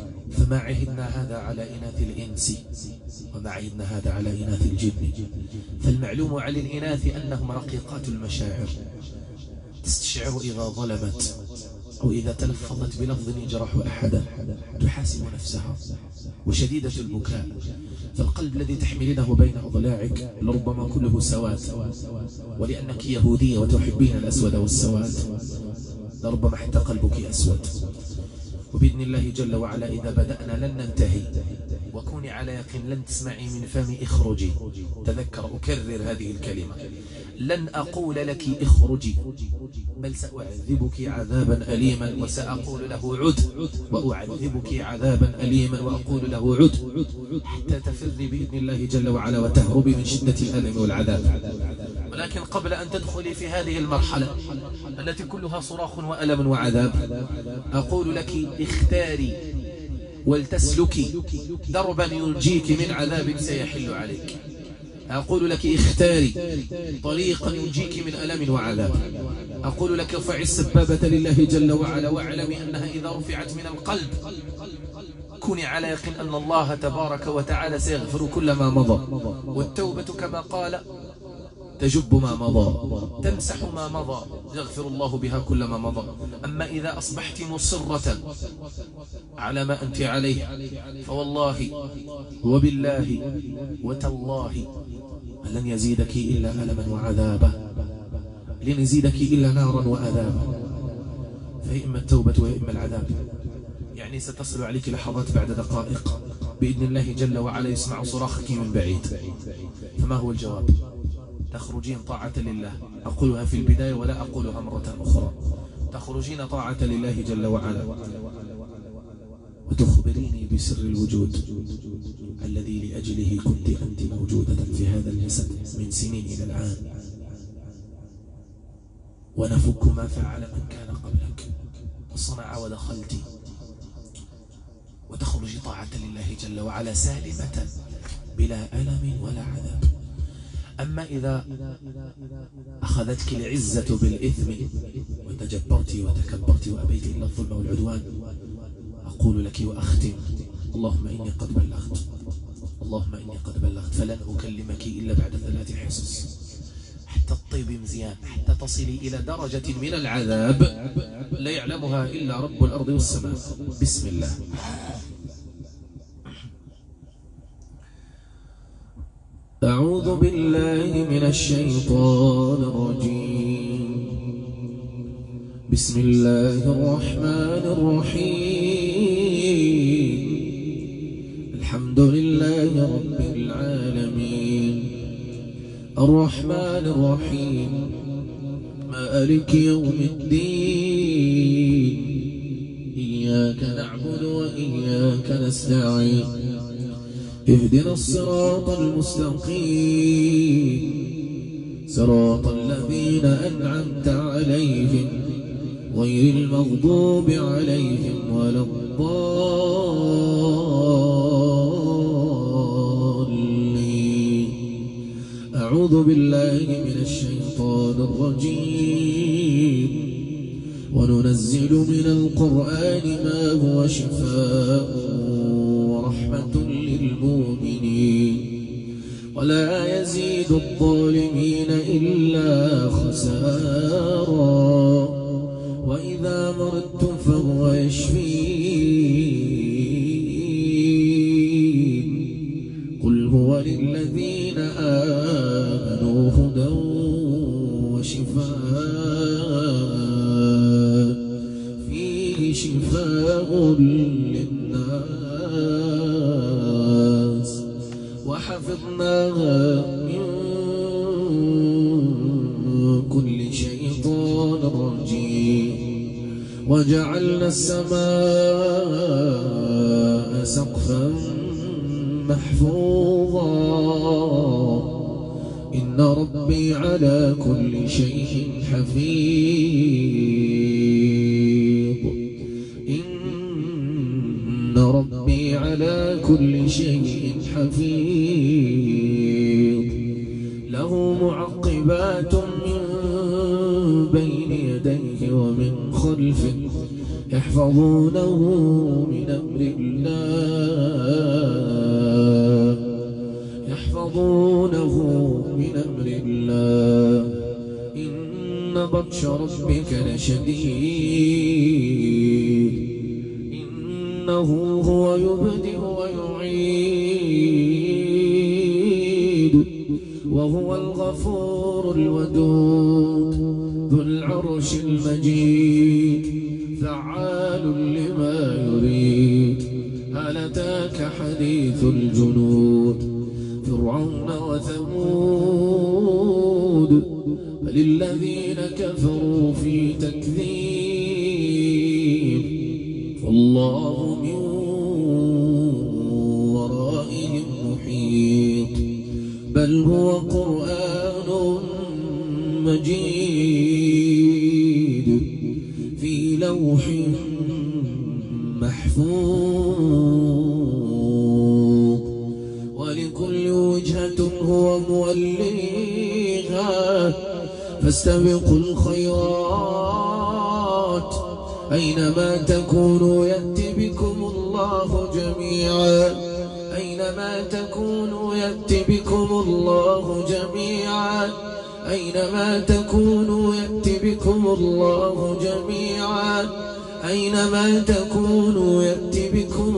فما عهدنا هذا على إناث الإنس وما عهدنا هذا على إناث الجن. فالمعلوم على الإناث أنهم رقيقات المشاعر، تستشعر إذا ظلمت أو إذا تلفظت بلفظ يجرح أحدا، تحاسب نفسها، وشديدة البكاء. فالقلب الذي تحملينه بين أضلاعك لربما كله سواد، ولأنك يهودية وتحبين الأسود والسواد لربما حتى قلبك أسود. وبإذن الله جل وعلا إذا بدأنا لن ننتهي، وكوني على يقين لن تسمعي من فمي اخرجي. تذكر أكرر هذه الكلمة، لن أقول لك اخرجي، بل سأعذبك عذابا أليما وسأقول له عد، وأعذبك عذابا أليما وأقول له عد، حتى تفري بإذن الله جل وعلا وتهربي من شدة الألم والعذاب. ولكن قبل أن تدخلي في هذه المرحلة التي كلها صراخ وألم وعذاب، أقول لك اختاري ولتسلكي دربا ينجيك من عذاب سيحل عليك. أقول لك اختاري طريقا ينجيك من ألم وعذاب. أقول لك ارفعي السبابة لله جل وعلا، واعلمي أنها إذا رفعت من القلب كوني على يقين أن الله تبارك وتعالى سيغفر كل ما مضى. والتوبة كما قال تجب ما مضى، تمسح ما مضى، يغفر الله بها كل ما مضى. أما إذا أصبحت مصرة على ما أنت عليه فوالله وبالله وتالله لن يزيدك إلا ألما وعذابا، لن يزيدك إلا نارا وعذابا. فإما التوبة وإما العذاب. يعني ستصل عليك لحظات بعد دقائق بإذن الله جل وعلا يسمع صراخك من بعيد. فما هو الجواب؟ تخرجين طاعة لله، أقولها في البداية ولا أقولها مرة أخرى. تخرجين طاعة لله جل وعلا وتخبريني بسر الوجود الذي لأجله كنت أنت موجودة في هذا الجسد من سنين إلى الآن، ونفك ما فعل من كان قبلك وصنع ودخلت، وتخرج طاعة لله جل وعلا سالمة بلا ألم ولا عذاب. أما إذا أخذتك العزة بالإثم وتجبرت وتكبرت وأبيت إلا الظلم والعدوان، أقول لك وأختم اللهم إني قد بلغت، اللهم إني قد بلغت، فلن أكلمك إلا بعد 3 حصص حتى تطيبي مزيان، حتى تصلي إلى درجة من العذاب لا يعلمها إلا رب الأرض والسماء. بسم الله. أعوذ بالله من الشيطان الرجيم. بسم الله الرحمن الرحيم. الحمد لله رب العالمين، الرحمن الرحيم، مالك يوم الدين، إياك نعبد وإياك نستعين، اهدنا الصراط المستقيم، صراط الذين أنعمت عليهم غير المغضوب عليهم ولا الضالين. أعوذ بالله من الشيطان الرجيم. وننزل من القرآن ما هو شفاء ورحمة للمؤمنين ولا يزيد الظالمين إلا خسارا، وإذا مرضت فهو يشفين. قل هو للذين آمنوا هدى وشفاء، فيه شفاء للناس، وحفظناها من كل شيطان رجيم، وجعلنا السماء سقفا محفوظا. إن ربي على كل شيء حفيظ، إن ربي على كل شيء حفيظ. له معقبات من بين يديه ومن خلفه يحفظونه من أمر الله، يعرفونه من أمر الله إن بطش ربك لشديد إنه هو يبدئ ويعيد وهو الغفور الودود ذو العرش المجيد فعال لما يريد هل أتاك حديث الجنود فرعون وثمود بل الذين كفروا في تكذيب والله من ورائهم محيط بل هو قرآن مجيد في لوح محفوظ ولكل وجهة هو موليها فاستبقوا الخيرات أينما تكونوا يأتي بكم الله جميعا أينما تكونوا يأتي بكم الله جميعا أينما تكونوا يأتي بكم الله جميعا أينما تكونوا يأتي بكم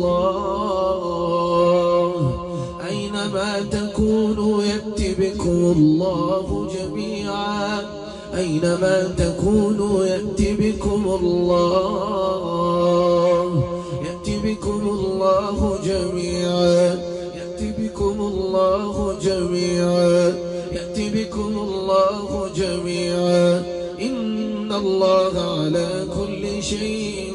الله أينما تكونوا يأتي بكم الله جميعا أينما تكونوا يأتي بكم الله يأتي بكم الله جميعا يأتي بكم الله جميعا يأتي بكم الله جميعا إن الله على كل شيء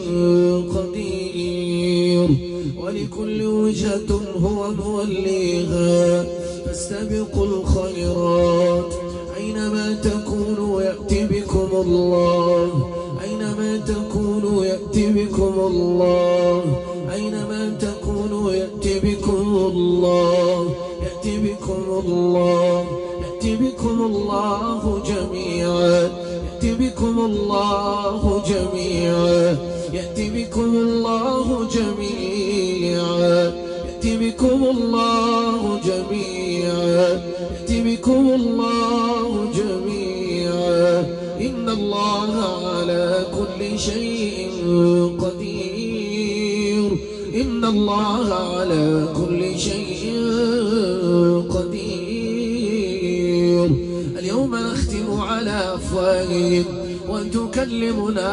قدير ولكل وجهة هو موليها فاستبقوا الخيرات أينما تكونوا يأتي بكم الله أينما تكونوا يأتي بكم الله أينما تكونوا يأتي بكم الله يأتي بكم الله يأتي بكم الله جميعا يأتي بكم الله جميعا يأتي بكم الله جميعا يأتي بكم الله جميعا يأتي بكم الله جميعا إن الله على كل شيء قدير إن الله على كل شيء قدير اليوم نختم على أفواههم وتكلمنا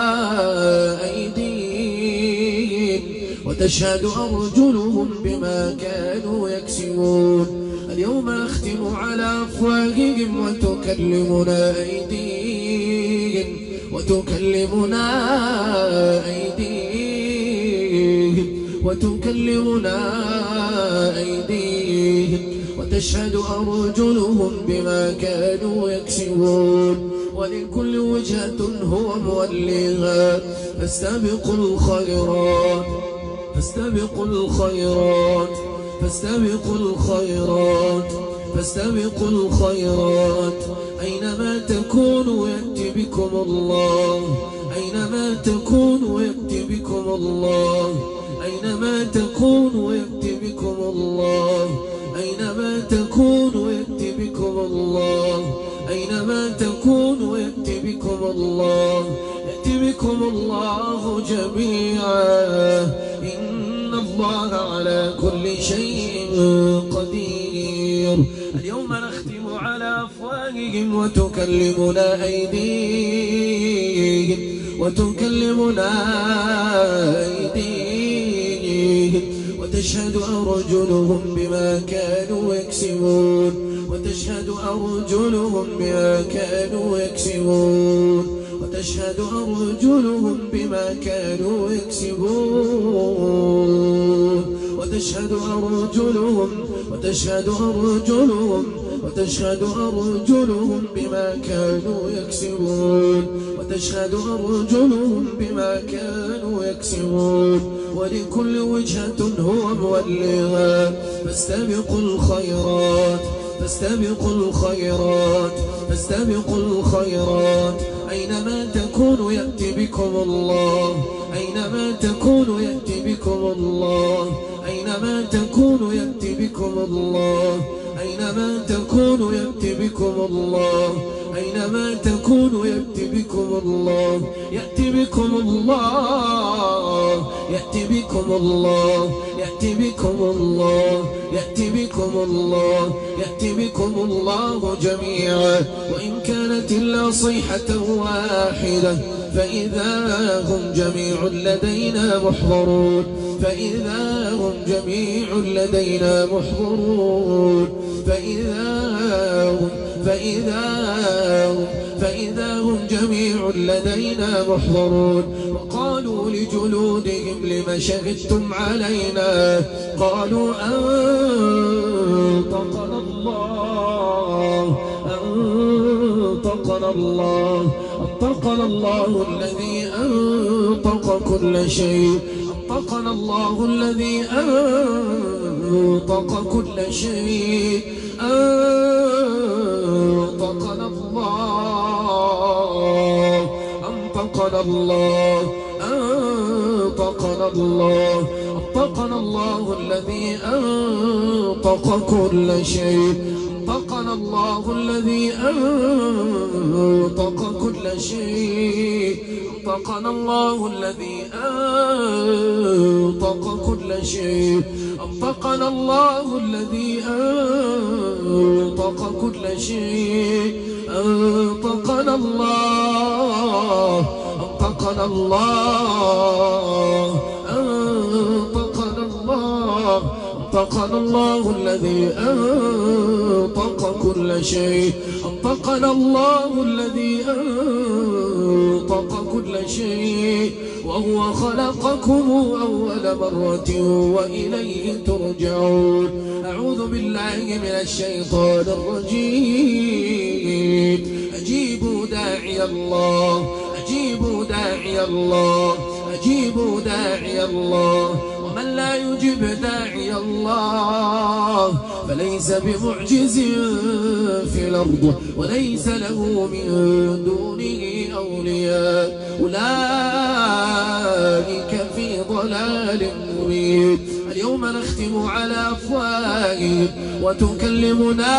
أيديهم وتشهد أرجلهم بما كانوا يكسبون اليوم نختم على أفواههم وتكلمنا أيديهم وتكلمنا أيديهم وتكلمنا أيديهم وتشهد أرجلهم بما كانوا يكسبون ولكل وجهة هو موليها فاستبقوا الخيرات فاستبقوا الخيرات فاستبقوا الخيرات فاستبقوا الخيرات أينما تكونوا يأتي بكم الله أينما تكونوا يأتي بكم الله أينما تكونوا يأتي بكم الله أينما تكونوا يأتي بكم الله أينما تكونوا يأتي بكم الله يأتي بكم الله جميعا إن الله على كل شيء قدير اليوم نختم على أفواههم وتكلمنا أيديهم وتكلمنا أيديهم وتشهد أرجلهم بما كانوا يكسبون وتشهد أرجلهم بما كانوا يكسبون وتشهد أرجلهم بما كانوا يكسبون وتشهد أرجلهم وتشهد أرجلهم وتشهد أرجلهم بما كانوا يكسبون وتشهد أرجلهم بما كانوا يكسبون ولكل وجهة هو موليها فاستبقوا الخيرات فاستبقوا الخيرات فاستبقوا الخيرات أينما تكونوا يأتي بكم الله أينما تكونوا يأتي بكم الله أينما تكونوا يأتي بكم الله أينما تكونوا يأتي بكم الله، أينما تكونوا يأتي بكم الله، يأتي بكم الله، يأتي بكم الله، يأتي بكم الله، يأتي بكم الله، يأتي بكم الله جميعا. وإن كانت إلا صيحة واحدة فإذا هم جميع لدينا محضرون، فإذا هم جميع لدينا محضرون، فإذا هم جميع لدينا محضرون. وقالوا لجلودهم لم شهدتم علينا؟ قالوا أنطقنا الله، أنطقنا الله، أنطقنا الله الذي أنطق كل شيء، أنطقنا الله الذي أنطق كل شيء، أنطقنا الله، أنطقنا الله، أنطقنا الله، أنطقنا الله الذي أنطق كل شيء، أنطقنا الله الذي أنطق كل شيء، أنطقنا الله الذي أنطق كل شيء، أنطقنا الله الذي أنطق كل شيء، أنطقنا الله، أنطقنا الله، أنطقنا الله، أنطقنا الله الذي أنطق كل شيء، أنطقنا الله الذي أنطق كل شيء، وهو خلقكم أول مرة وإليه ترجعون. أعوذ بالله من الشيطان الرجيم. أجيبوا داعي الله، أجيبوا داعي الله، أجيبوا داعي الله، ومن لا يجب داعي الله فليس بمعجز في الأرض وليس له من دونه أولياء، أولئك في ضلال مبين. اليوم نختم على أفواههم وتكلمنا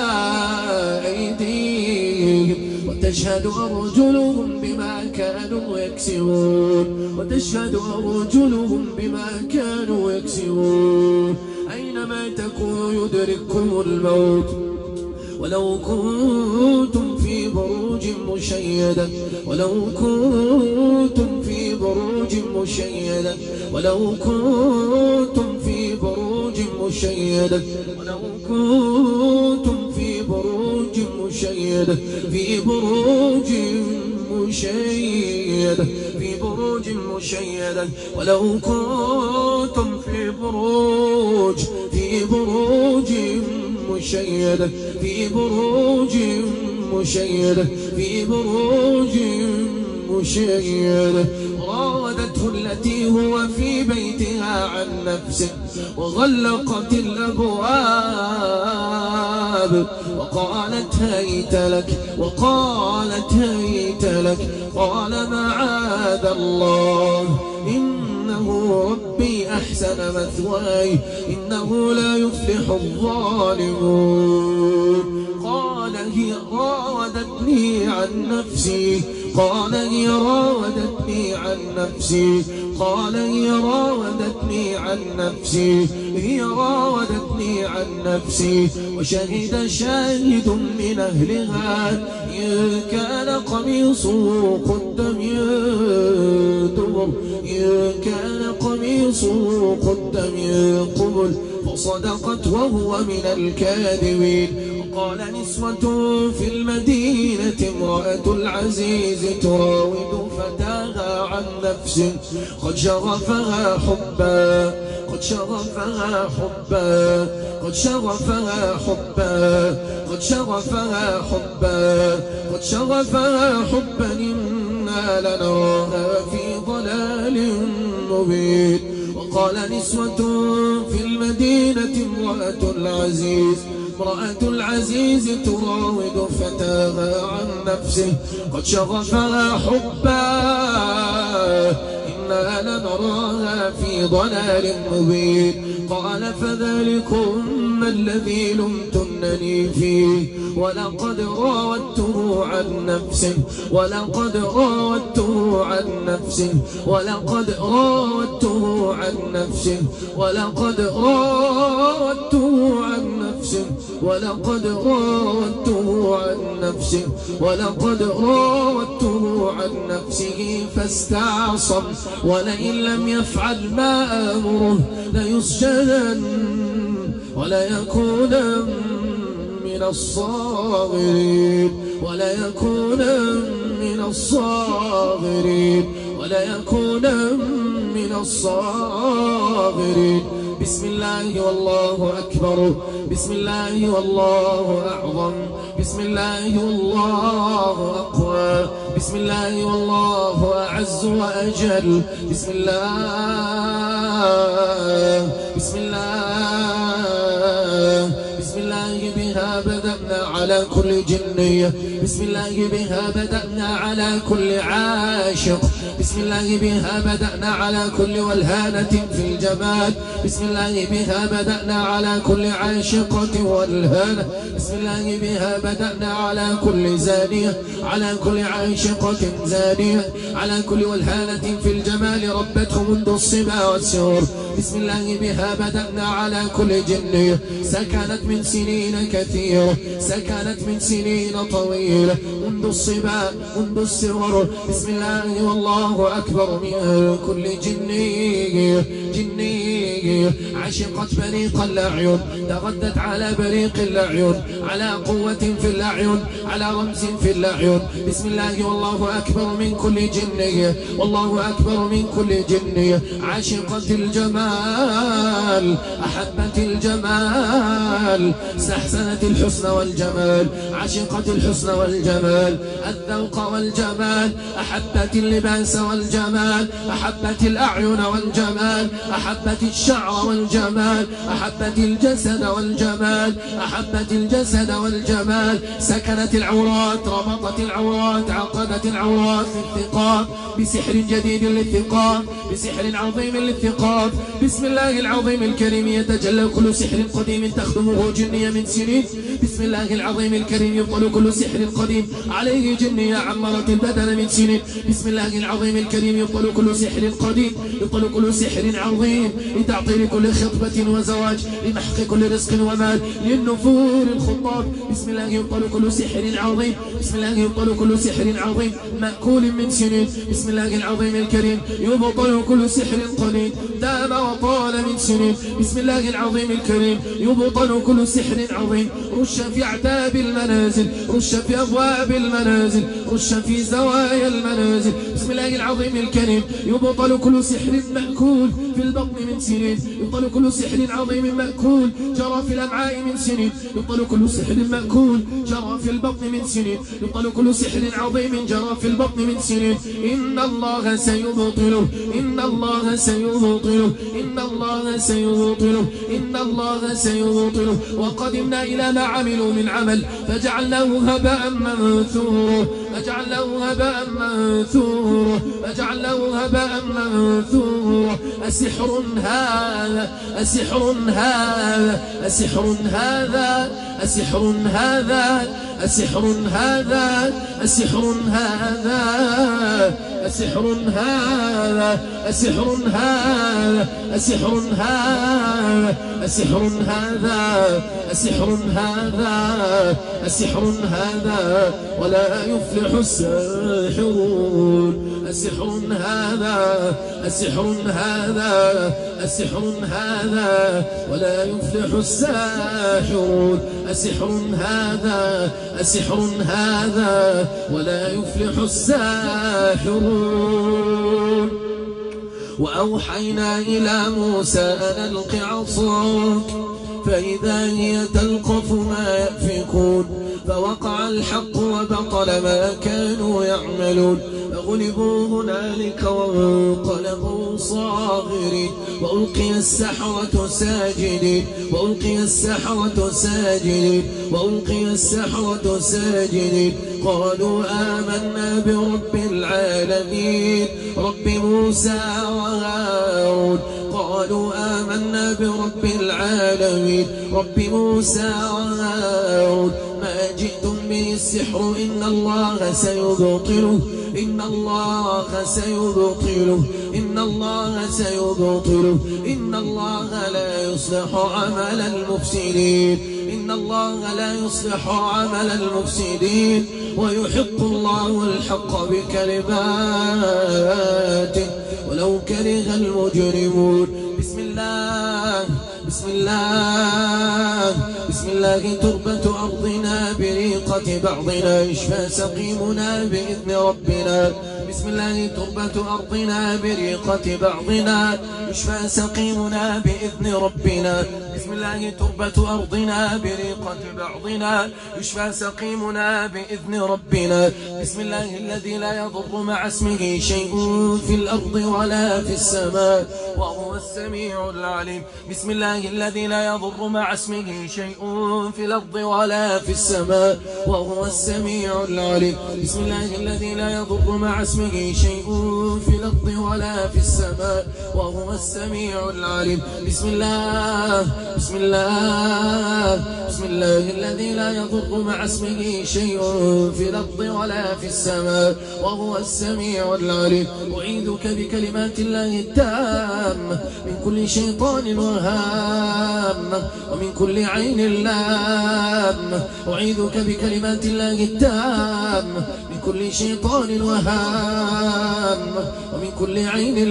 أيديهم وتشهد أرجلهم بما كانوا يكسبون، وتشهد أرجلهم بما كانوا يكسبون. أينما تكونوا يدرككم الموت ولو كنتم في بروج مشيدة، ولو كنتم في بروج مشيدة، ولو كنتم في بروج مشيدة، ولو كنتم في بروج مشيدة، في بروج مشيدة، في بروج مشيدة، ولو كنتم في بروج، في بروج مشيدة، في بروج مشيدة، في بروج مشيدة. راودته التي هو في بيتها عن نفسه وغلقت الأبواب وقالت هيت لك، وقالت هيت لك، قال معاذ الله إنه ربي أحسن مثواي إنه لا يفلح الظالمون. قال هي راودتني عن نفسي، قال هي راودتني عن نفسي، قال هي راودتني عن نفسي، هي راودتني عن نفسي. وشهد شاهد من أهلها إن كان قميصه قد من دبر، إن كان قميصه قد من قبل فصدقت وهو من الكاذبين. وقال نسوة في المدينة امرأة العزيز تراود فتاها عن نفسه قد شغفها حبا، قد شغفها حبا، قد شغفها حبا، قد شغفها حبا، قد شغفها حبا إنا لنراها في ضلال مبين. وقال نسوة في المدينة امرأة العزيز، امرأة العزيز تراود فتاها عن نفسه قد شغفها حبا وإنا لنراها في ضلال مبين. قال فذلكم الذي لمتنني فيه ولقد راودته عن نفسه ولقد راودته عن نفسه ولقد راودته عن نفسه ولقد راودته عن نفسه ولقد راودته عن نفسه ولقد راودته عن نفسه فاستعصم ولئن لم يفعل ما آمره ليسجنن وليكونن من الصاغرين وليكونن من الصاغرين وليكونن من الصاغرين. بسم الله والله أكبر. بسم الله والله أعظم. بسم الله والله أقوى. بسم الله والله أعز وأجل. بسم الله بسم الله بسم الله بها بدأنا على كل جنية. بسم الله بها بدأنا على كل عاشق. بسم الله بها بدأنا على كل ولهانة في الجمال. بسم الله بها بدأنا على كل عاشقة والهانة. بسم الله بها بدأنا على كل زانية على كل عاشقة زانية على كل ولهانة في الجمال ربته منذ الصبا والسور. بسم الله بها بدأنا على كل جنية سكنت من سنين كثيرة سكنت من سنين طويلة منذ الصبا منذ السور. بسم الله والله أكبر من كل جنية جنية عشقت بريق الأعين تغدت على بريق الأعين على قوة في الأعين على رمز في الأعين. بسم الله والله أكبر من كل جنية والله أكبر من كل جنية عشقت الجمال أحبت الجمال استحسنت الحسن والجمال عشقت الحسن والجمال الذوق والجمال أحبت اللباس والجمال أحبت الأعين والجمال أحبت الشعر والجمال أحبت الجسد والجمال أحبت الجسد والجمال سكنت العورات ربطت العورات عقدت العورات للثقاب بسحر جديد للثقاب بسحر عظيم للثقاب. بسم الله العظيم الكريم يتجلى كل سحر قديم تخدمه جنية من سنين. بسم الله العظيم الكريم يبطل كل سحر قديم عليه جنية عمرت البدن من سنين. بسم الله العظيم الكريم يبطل كل سحر قديم يبطل كل سحر عظيم لتعطيل كل خطبة وزواج لمحق كل رزق ومال للنفور الخطاب. بسم الله يبطل كل سحر عظيم. بسم الله يبطل كل سحر عظيم مأكول من سنين. بسم الله العظيم الكريم يبطل كل سحر قليل دام وطال من سنين. بسم الله العظيم الكريم يبطل كل سحر عظيم رش في أعتاب المنازل رش في أبواب المنازل رش في زوايا المنازل. بسم الله العظيم الكريم يبطل كل سحر مأكول في البطن من سنين يبطل كل سحر عظيم مأكول جرى في الأمعاء من سنين يبطل كل سحر مأكول جرى في البطن من سنين يبطل كل سحر عظيم جرى في البطن من سنين. إن الله سيبطله إن الله سيبطله إن الله سيبطله إن الله سيبطله. وقدمنا إلى ما عملوا من عمل فجعلناه هباء منثورا فجعلناه هباء منثورا فجعلناه هباء منثورا. أسحر هذا أسحر هذا أسحر هذا أسحر هذا أسحر هذا أسحر هذا أسحر هذا أسحر هذا أسحر هذا أسحر هذا أسحر هذا أسحر هذا ولا يفلح الساحرون. أسحر هذا أسحر هذا أسحر هذا ولا يفلح الساحرون. أسحر هذا أسحر هذا ولا يفلح الساحرون. وأوحينا إلى موسى أن ألق عصاك فإذا هي تلقف ما يأفكون يحكمون فوقع الحق وبطل ما كانوا يعملون فغلبوا هنالك وانقلبوا صاغرين وألقي السحرة ساجدين وألقي السحرة ساجدين وألقي السحرة ساجدين قالوا آمنا برب العالمين رب موسى وهارون قالوا آمنا برب العالمين رب موسى وهارون ما جئتم به السحر إن الله سيبطله إن الله سيبطله إن الله سيبطله إن الله لا يصلح عمل المفسدين إن الله لا يصلح عمل المفسدين ويحق الله الحق بكلماته ولو كره المجرمون بسم الله بسم الله بسم الله تربة أرضنا بريقة بعضنا يشفى سقيمنا بإذن ربنا بسم الله تربة أرضنا بريقة بعضنا يشفى سقيمنا بإذن ربنا بسم الله تربة أرضنا بريقة بعضنا يشفى سقيمنا بإذن ربنا بسم الله الذي لا يضر مع اسمه شيء في الأرض ولا في السماء وهو السميع العليم بسم الله الذي لا يضر مع اسمه شيء في الأرض ولا في السماء وهو السميع العليم بسم الله الذي لا يضر مع اسمه شيء في الأرض ولا في السماء وهو السميع العليم بسم الله بسم الله بسم الله الذي لا يضر مع اسمه شيء في الأرض ولا في السماء وهو السميع العليم أعيذك بكلمات الله التامة من كل شيطان وهام ومن كل عين لام أعيذك بكلمات الله التامة من كل شيطان وهام ومن كل عين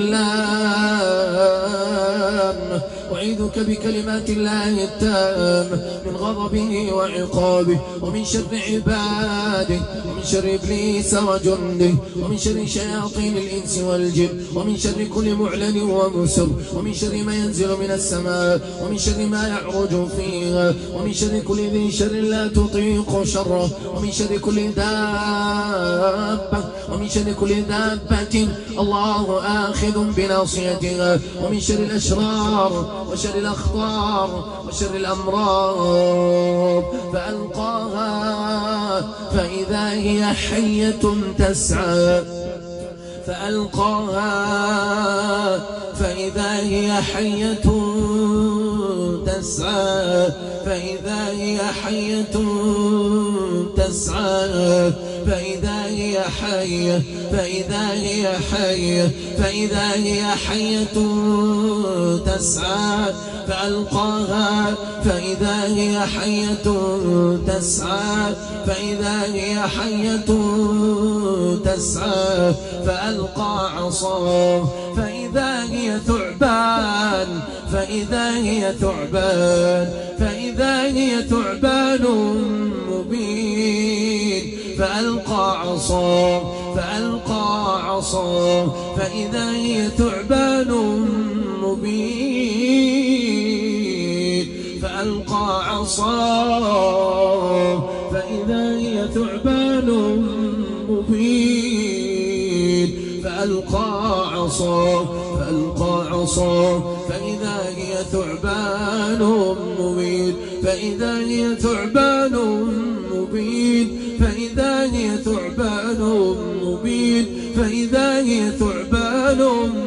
لام أعيذك بكلمات الله التامة من غضبه وعقابه ومن شر عباده ومن شر إبليس وجنده ومن شر شياطين الإنس والجن ومن شر كل معلن ومسر ومن شر ما ينزل من السماء ومن شر ما يعرج فيها ومن شر كل ذي شر لا تطيق شره ومن شر كل دابة ومن شر كل دابة الله آخذ بناصيتها ومن شر الأشرار وشر الأخطار وشر الأمراض فألقاها فإذا هي حية تسعى فألقاها فإذا هي حية تسعى فإذا هي حية تسعى فإذا هي حية فإذا هي حية فإذا هي حية تسعى فألقاها فإذا هي حية تسعى فإذا هي حية تسعى فألقى عصاه فإذا هي ثعبان فإذا هي ثعبان فإذا هي ثعبان مبين فألقى عصاه فألقى عصاه فإذا هي ثعبان مبين فألقى عصاه فإذا هي ثعبان مبين فألقى عصاه فألقى عصاه فإذا هي ثعبان مبين فإذا هي ثعبان مبين فإذا هي ثعبان مبين فإذا هي ثعبان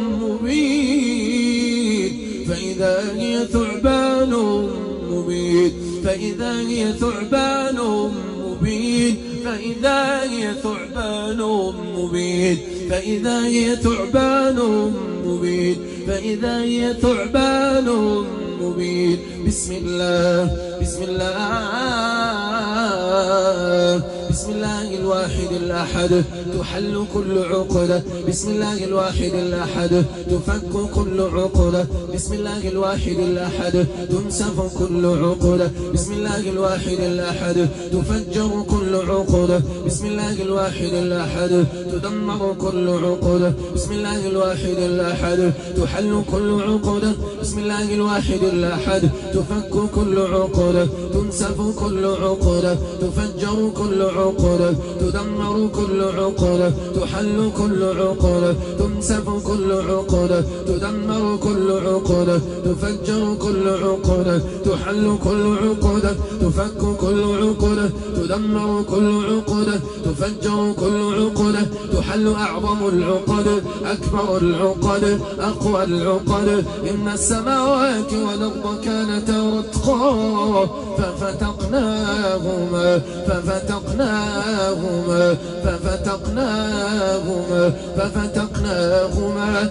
مبين فإذا هي ثعبان مبين فإذا هي ثعبان مبين فإذا هي ثعبان مبين فإذا هي ثعبان مبين فإذا هي ثعبان مبين بسم الله بسم الله بسم الله الواحد الأحد الأحد تحل كل عقدة بسم الله الواحد الأحد تفك كل عقدة بسم الله الواحد الأحد تنسف كل عقدة بسم الله الواحد الأحد تفجر كل عقدة بسم الله الواحد الأحد تدمر كل عقدة بسم الله الواحد الأحد تحل كل عقدة بسم الله الواحد الأحد تفك كل عقدة تنسف كل عقدة تفجر كل عقدة تدمر كل عقدة تحل كل عقدة تنسف كل عقدة تدمر كل عقدة تفجر كل عقدة تحل كل عقدة تفك كل عقدة تدمر كل عقدة تفجر كل عقدة تحل أعظم العقد أكبر العقد أقوى العقد إن السماوات والأرض كانتا رتقا ففتقناهما ففتقناهما ففتقناهما ففتقناهما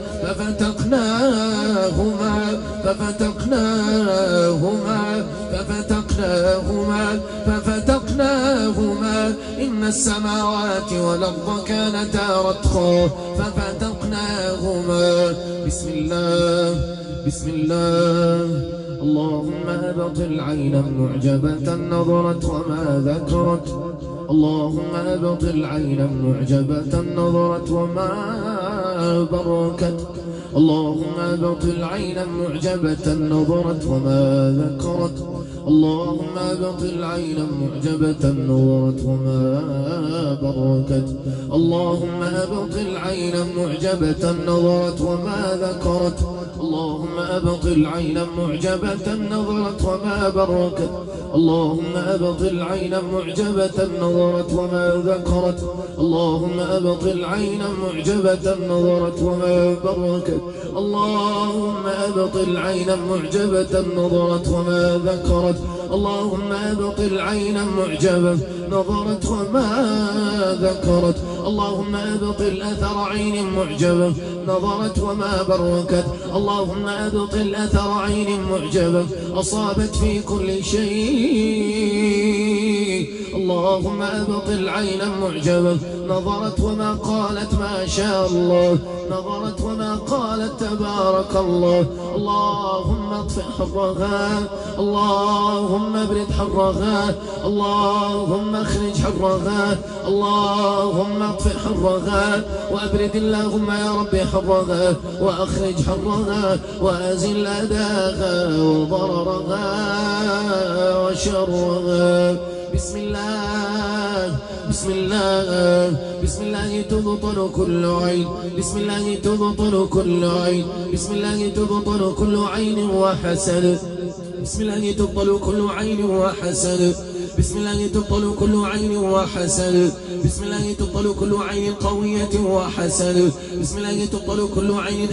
ففتقناهما ففتقناهما ففتقناهما ففتقناهما إن السماوات والأرض كانتا رتقا ففتقناهما بسم الله بسم الله اللهم أبطل عينا معجبة نظرت وما ذكرت اللهم أبطل عينا معجبة نظرت وما بركت اللهم أبطل عينا معجبة نظرت وما ذكرت اللهم أبطل عينا معجبة نظرت وما بركت اللهم أبطل عينا معجبة نظرت وما ذكرت اللهم أبطل عينا معجبة نظرت وما بركت اللهم أبطل عينا معجبة نظرت وما ذكرت اللهم أبطل عينا معجبة نظرت وما بركت اللهم أبطل عينا معجبة نظرت وما ذكرت اللهم أبطل عينا معجبة نظرت وما ذكرت اللهم أبطل أثر عين معجبة نظرت وما بركت اللهم أبطل أثر عين معجبة أصابت في كل شيء اللهم أبطل عينا معجبة نظرت وما قالت ما شاء الله نظرت وما قالت تبارك الله اللهم اطفئ حرها اللهم ابرد حرها اللهم اخرج حرها اللهم اطفئ حرها وابرد اللهم يا ربي حرها واخرج حرها وازل اذاها وضررها وشرها بسم الله بسم الله بسم الله تبطل كل عين بسم الله تبطل كل عين بسم الله تبطل كل عين وحسد بسم الله تبطل كل عين وحسد بسم الله تبطل كل عين وحسد بسم الله تبطل كل عين قوية وحسد بسم الله تبطل كل عين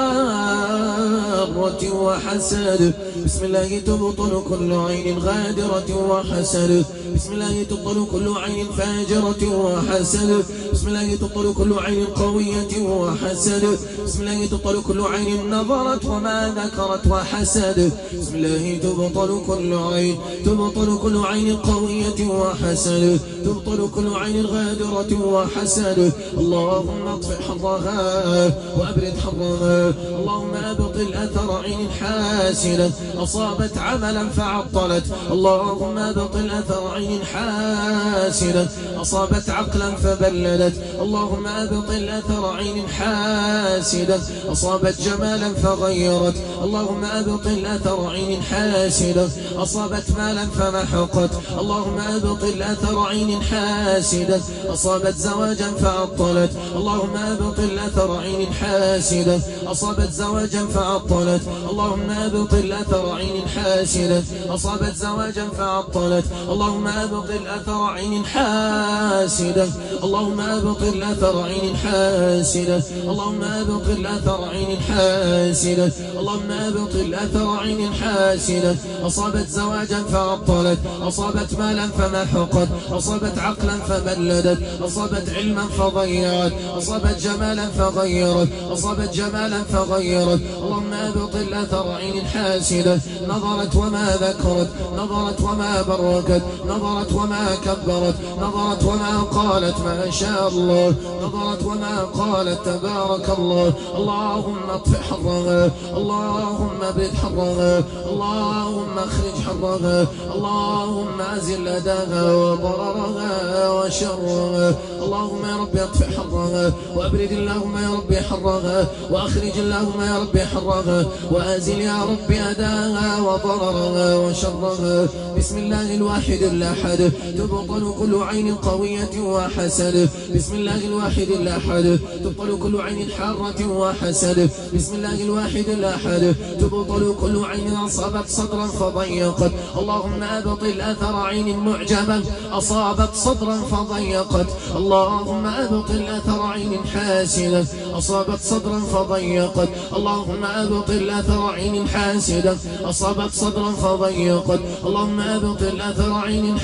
حارة وحسد بسم الله تبطل كل عين غادرة وحسد بسم الله تبطل كل عين فاجرة وحسد بسم الله تبطل كل عين قوية وحسد بسم الله تبطل كل عين نظرت وما ذكرت وحسد بسم الله تبطل كل عين تبطل كل عين قوية وحسد تبطل كل عين غادرة وحسد اللهم اطفئ حرها وابرد حرها اللهم ابطل اثر عين حاسدة اصابت عملا فعطلت اللهم ابطل اثر عين حاسدة اصابت عقلا فبلدت اللهم ابطل اثر عين حاسدة اصابت جمالا فغيرت اللهم ابطل اثر عين حاسدة اصابت مالا فمحقت اللهم ابطل اثر عين حاسدة اصابت زواجا فعطلت اللهم ابطل اثر عين حاسدة اصابت زواجا فعطلت اللهم ابطل اثر عين حاسدة اصابت زواجا فعطلت اللهم ابطل اثر عين حاسدة اللهم ابطل اثر عين حاسدة اللهم ابطل اثر عين حاسدة اللهم ابطل اثر عين حاسدة اصابت زواجا فعطلت اصابت مالا فمحقت اصابت عقلا فبلدت اصابت علما فضيعت اصابت جمالا فغيرت اصابت جمالا فغيرت اللهم أبطل أثر عين حاسدة نظرت وما ذكرت، نظرت وما بركت، نظرت وما كبرت، نظرت وما قالت ما شاء الله، نظرت وما قالت تبارك الله. اللهم اطفئ حرها، اللهم ابرد حرها، اللهم اخرج حرها، اللهم ازل اذاها وضررها وشرها. اللهم يا رب اطفئ حرها وابرد اللهم يا رب حرها واخرج اللهم يا رب حرها وازل يا رب اذاها وضررها وشرها. بسم الله الواحد الاحد تبطل كل عين قوية وحسد. بسم الله الواحد الاحد تبطل كل عين حارة وحسد. بسم الله الواحد الاحد تبطل كل عين اصابت صدرا فضيقت. اللهم ابطل اثر عين معجبة اصابت صدرا فضيقت. اللهم ابطل اثر عين حاسدة اصابت صدرا فضيقت. اللهم ابطل اثر عين حاسدة اصابت صدرا فضيقت. اللهم ابطل اثر عين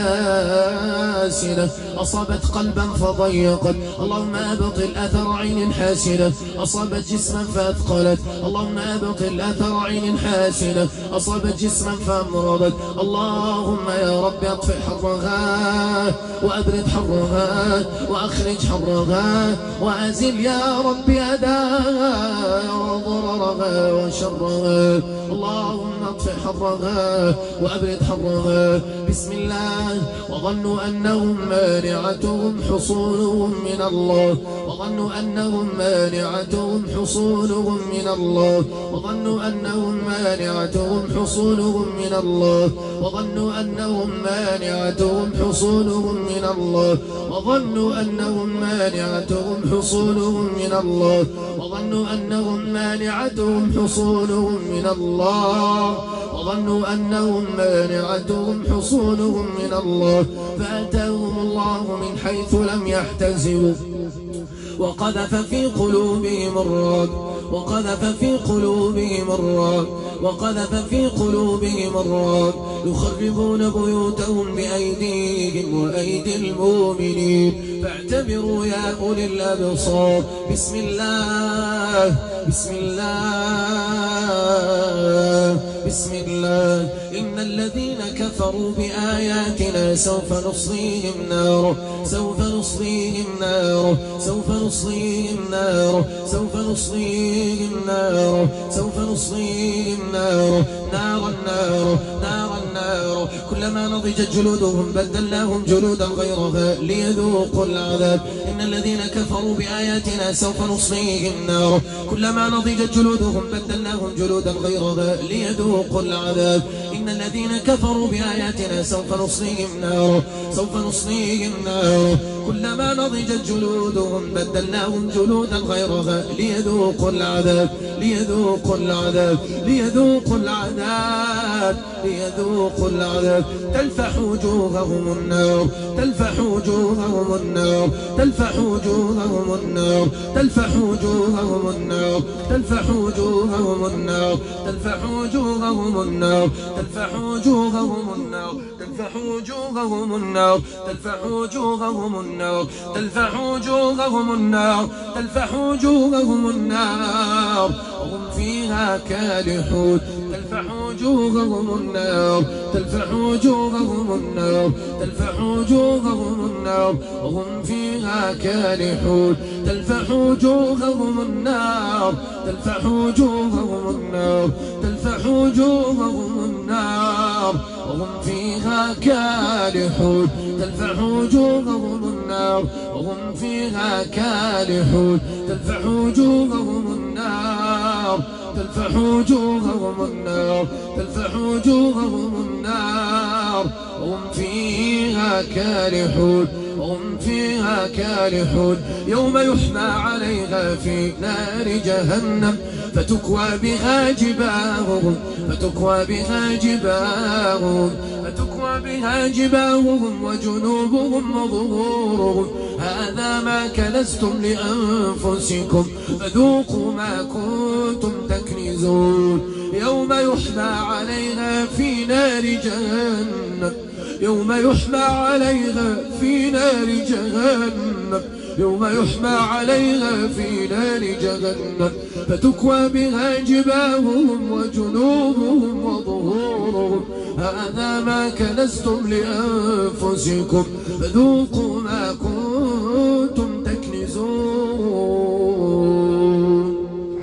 حاسدة اصابت قلبا فضيقت. اللهم ابطل اثر عين حاسدة اصابت جسما فاثقلت. اللهم ابطل اثر عين حاسدة اصابت جسما فامرضت. اللهم يا رب اطفئ حرها وابرد حرها واخرج حرها وازل يا رب اذاها وضررها وشرها. اللهم اطفئ حرها وابرد حرها. بسم الله. وظنوا انهم مانعتهم حصولهم من الله، وظنوا انهم مانعتهم حصولهم من الله، وظنوا انهم مانعتهم حصولهم من الله، وظنوا انهم مانعتهم حصولهم من الله، وظنوا انهم مانعتهم حصولهم من الله، وظنوا انهم مانعتهم حصولهم من الله، وظنوا أنهم مانعتهم حصولهم من الله، فأتاهم الله من حيث لم يحتسبوا وقذف في قلوبهم الرعب، وقذف في قلوبهم الرعب، وقذف في قلوبهم الرعب. يخربون بيوتهم بأيديهم وأيدي المؤمنين فاعتبروا يا أولي الأبصار. بسم الله بسم الله بسم الله. إن الذين كفروا بآياتنا سوف نصليهم نار، سوف نصليهم نار، سوف نصليهم نار، سوف نصليهم نار، سوف نصليهم نار، نارا نار نارا نار. كلما نضجت جلودهم بدلناهم جلودا غيرها ليذوقوا العذاب. إن الذين كفروا بآياتنا سوف نصليهم نار، كلما نضجت جلودهم بدلناهم جلودا غيرها ليذوقوا العذاب. إن الذين كفروا بآياتنا سوف نصليهم نار، سوف نصليهم نار، كلما نضجت جلودهم بدلناهم جلودا غيرها ليذوقوا العذاب، ليذوقوا العذاب، ليذوقوا العذاب، ليذوقوا العذاب. تلفح وجوههم النار، تلفح وجوههم النار، تلفح وجوههم النار، تلفح وجوههم النار، تلفح وجوههم النار، تلفح وجوههم النار، تلفح وجوههم النار، تلفح وجوههم النار، تلفح وجوههم النار، تلفح وجوههم النار، تلفح وجوههم النار وهم فيها كالحون. تلفح وجوههم النار، تلفح وجوههم النار، تلفح وجوههم النار وهم فيها كالحون. تلفح وجوههم النار، تلفح وجوههم النار، تلفح وجوههم النار وهم فيها كالحون. تلفح وجوههم النار وهم فيها كالحون. تلفح وجوههم النار، تلفح وجوههم النار، تلفح وجوههم النار وهم فيها كالحون، وهم فيها كالحون. يوم يحمى عليها في نار جهنم فتكوى بها جباههم، فتكوى بها جباههم، فتكوى بها جباههم وجنوبهم وظهورهم. هذا ما كنزتم لأنفسكم فذوقوا ما كنتم تكنزون. يوم يحمى عليها في نار جهنم، يوم يحمى عليها في نار جهنم يوم يحمى عليها في نار جهنم فتكوى بها جباههم وجنوبهم وظهورهم هذا ما كنزتم لأنفسكم فذوقوا ما كنتم تكنزون.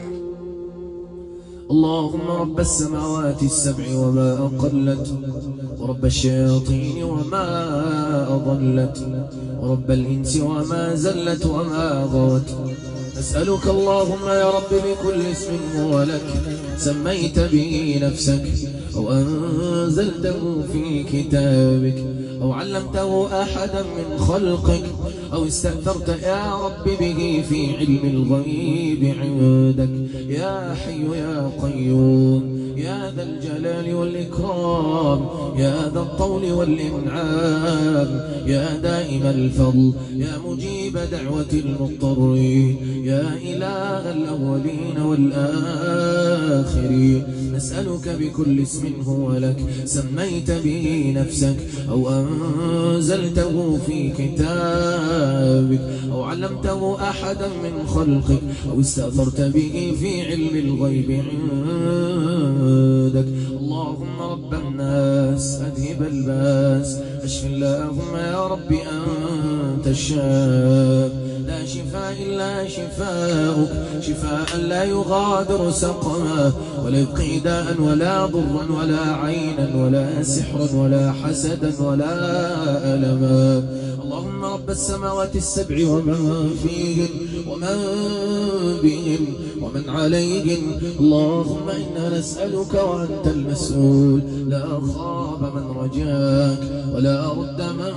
اللهم رب السماوات السبع وما أقلت ورب الشياطين وما أضلت ورب الإنس وما زلت وما غوت نسألك اللهم يا رب بكل اسم هو لك سميت به نفسك أو أنزلته في كتابك أو علمته أحدا من خلقك أو استأثرت يا رب به في علم الغيب عندك يا حي يا قيوم يا ذا الجلال والإكرام يا ذا الطول والإنعام يا دائم الفضل يا مجيب دعوة المضطرين يا إله الأولين والآخرين نسألك بكل اسم هو لك سميت به نفسك أو أنزلته في كتابك أو علمته أحدا من خلقك أو استأثرت به في علم الغيب عندك. اللهم رب الناس أذهب الباس اشف اللهم يا رب أنت الشافي لا شفاء إلا شفاؤك شفاء لا يغادر سقما ولا يبقي داء ولا ضرا ولا عينا ولا سحرا ولا حسدا ولا ألما. اللهم رب السماوات السبع ومن فيهن ومن بهن ومن عليهن اللهم إنا نسألك وأنت المسؤول لا خاب من رجاك ولا رد من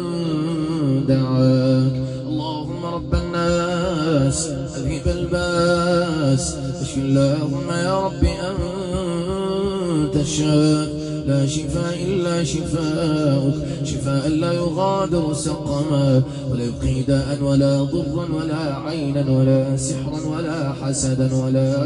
دعاك. اللهم رب الناس أذهب الباس اشف اللهم يا رب أنت الشافي لا شفاء إلا شفاؤك شفاء لا يغادر سقما ولا يبقي داء ولا ضرا ولا عينا ولا سحرا ولا حسدا ولا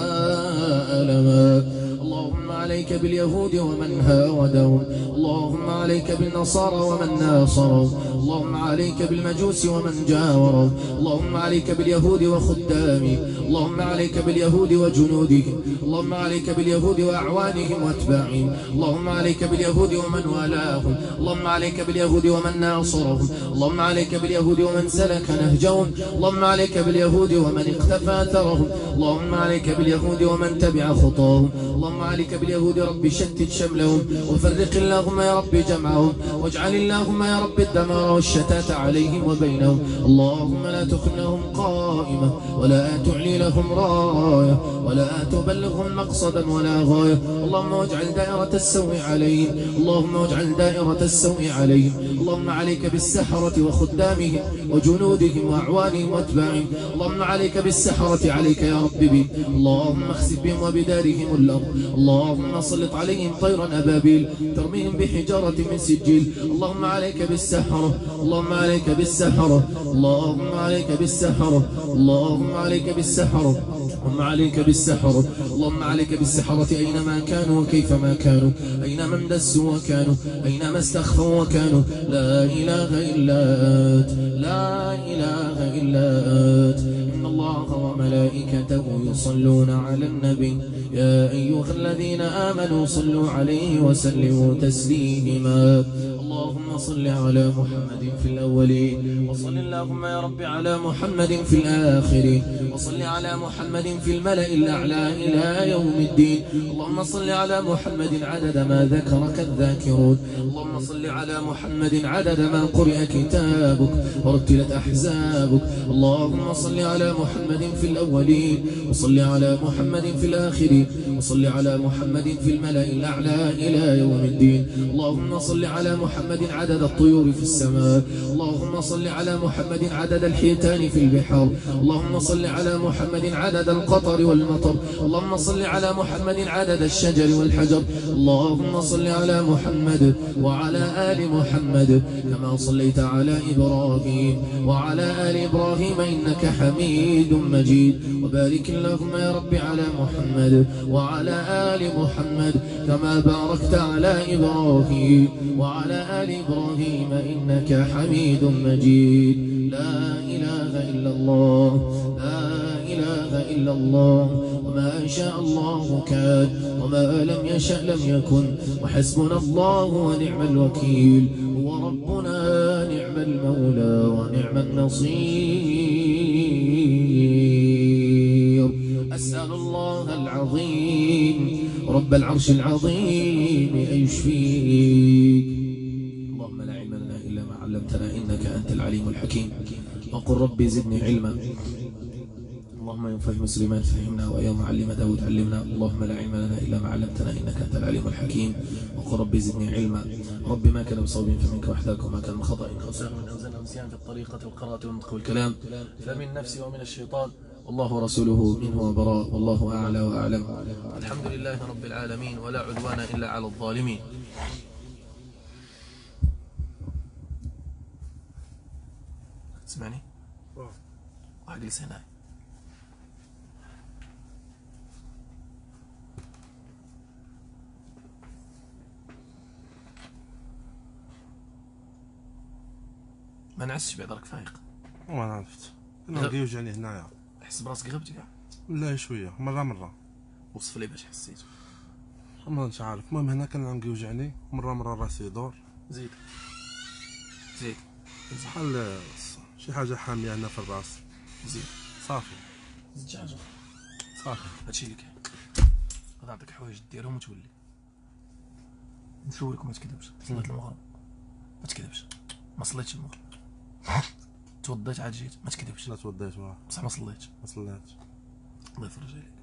ألما. اللهم عليك باليهود ومن هاودهم اللهم عليك بالنصارى ومن ناصرهم اللهم عليك بالمجوس ومن جاورهم اللهم عليك باليهود وخدامهم اللهم عليك باليهود وجنودهم اللهم عليك باليهود وأعوانهم واتباعهم اللهم عليك باليهود ومن والاهم اللهم عليك باليهود ومن ناصرهم اللهم عليك باليهود ومن سلك نهجهم اللهم عليك باليهود ومن اقتفى أثرهم اللهم عليك باليهود ومن تبع خطاهم اللهم عليك باليهود رب شتت شملهم وفرق اللهم يا رب جمعهم واجعل اللهم يا رب الدمار والشتات عليهم وبينهم اللهم لا تخلهم قائمة ولا تعلي لهم راية ولا تبلغهم مقصدا ولا غاية اللهم واجعل دائرة السوء عليهم اللهم واجعل دائرة السوء عليهم اللهم عليك بالسحرة وخدامهم وجنودهم وأعوانهم واتباعهم اللهم عليك بالسحرة عليك يا رب بهم اللهم اخسف بهم وبدارهم الأرض اللهم سلط عليهم طيرا أبابيل ترميهم بحجارة من سجيل اللهم عليك بالسحرة اللهم عليك بالسحرة اللهم عليك بالسحرة اللهم عليك بالسحرة اللهم عليك بالسحرة اللهم عليك بالسحرة أينما كانوا وكيفما كانوا أينما اندسوا وكانوا أينما استخفوا وكانوا لا إله إلا أنت لا إله إلا أنت إن الله وملائكته يصلون على النبي يا أيها الذين آمنوا صلوا عليه وسلموا تسليما. اللهم صل على محمد في الأولين وصل اللهم يا رب على محمد في الآخرين وصل على محمد في الملأ الأعلى إلى يوم الدين. اللهم صل على محمد عدد ما ذكرك الذاكرون اللهم صل على محمد عدد ما قرئ كتابك ورتلت أحزابك اللهم صل على محمد في الأولين وصل على محمد في الآخرين وصل على محمد في الملأ الأعلى إلى يوم الدين. اللهم صل على محمد عدد الطيور في السماء اللهم صل على محمد عدد الحيتان في البحار اللهم صل على محمد عدد القطر والمطر اللهم صل على محمد عدد الشجر والحجر اللهم صل على محمد وعلى آل محمد كما صليت على إبراهيم وعلى آل إبراهيم إنك حميد مجيد. وبارك اللهم يا رب على محمد وعلى آل محمد كما باركت على إبراهيم وعلى آل إبراهيم إبراهيم إنك حميد مجيد. لا إله إلا الله، لا إله إلا الله، وما شاء الله كان وما لم يشأ لم يكن، وحسبنا الله ونعم الوكيل، وربنا نعم المولى ونعم النصير. أسأل الله العظيم رب العرش العظيم أن يشفيك. اللهم لا علم لنا إلا ما علمتنا إنك أنت العليم الحكيم. وقل ربي زدني علما. اللهم يوم فهم سليمان فهمنا، ويوم علم داود علمنا. اللهم لا علم لنا إلا ما علمتنا إنك أنت العليم الحكيم. وقل ربي زدني علما. ربي ما كان بصواب فمنك وحدك، وما كان من خطأ أو سهو أو زنا أو نسيان في الطريقة والقراءة والنطق والكلام فمن نفسي ومن الشيطان، والله ورسوله منه وبراء، والله أعلى وأعلم. الحمد لله رب العالمين، ولا عدوان إلا على الظالمين. تسمعني؟ أجلس هنا. ما نعسش بعد راك فايق. وانا عرفت انا كيوجعني هنايا. حس براسك غبت كاع؟ لا شويه، مره وصف لي باش حسيت. ما مش عارف. المهم هنا كان كيوجعني مره راسي يدور. زيد بحال شي حاجه حاميه هنا في الراس. زيد صافي. زيد شي حاجه صافي. هادشي اللي كاين. غادي نعطيك حوايج ديرهم وتولي. نشوفك ما تكذبش. صليت المغرب ما تكذبش. ما صليتش المغرب. توضيت عاد جيت ما تكذبش. لا توضيت بصح ما صليتش. ما صليتش. الله يفرج عليك.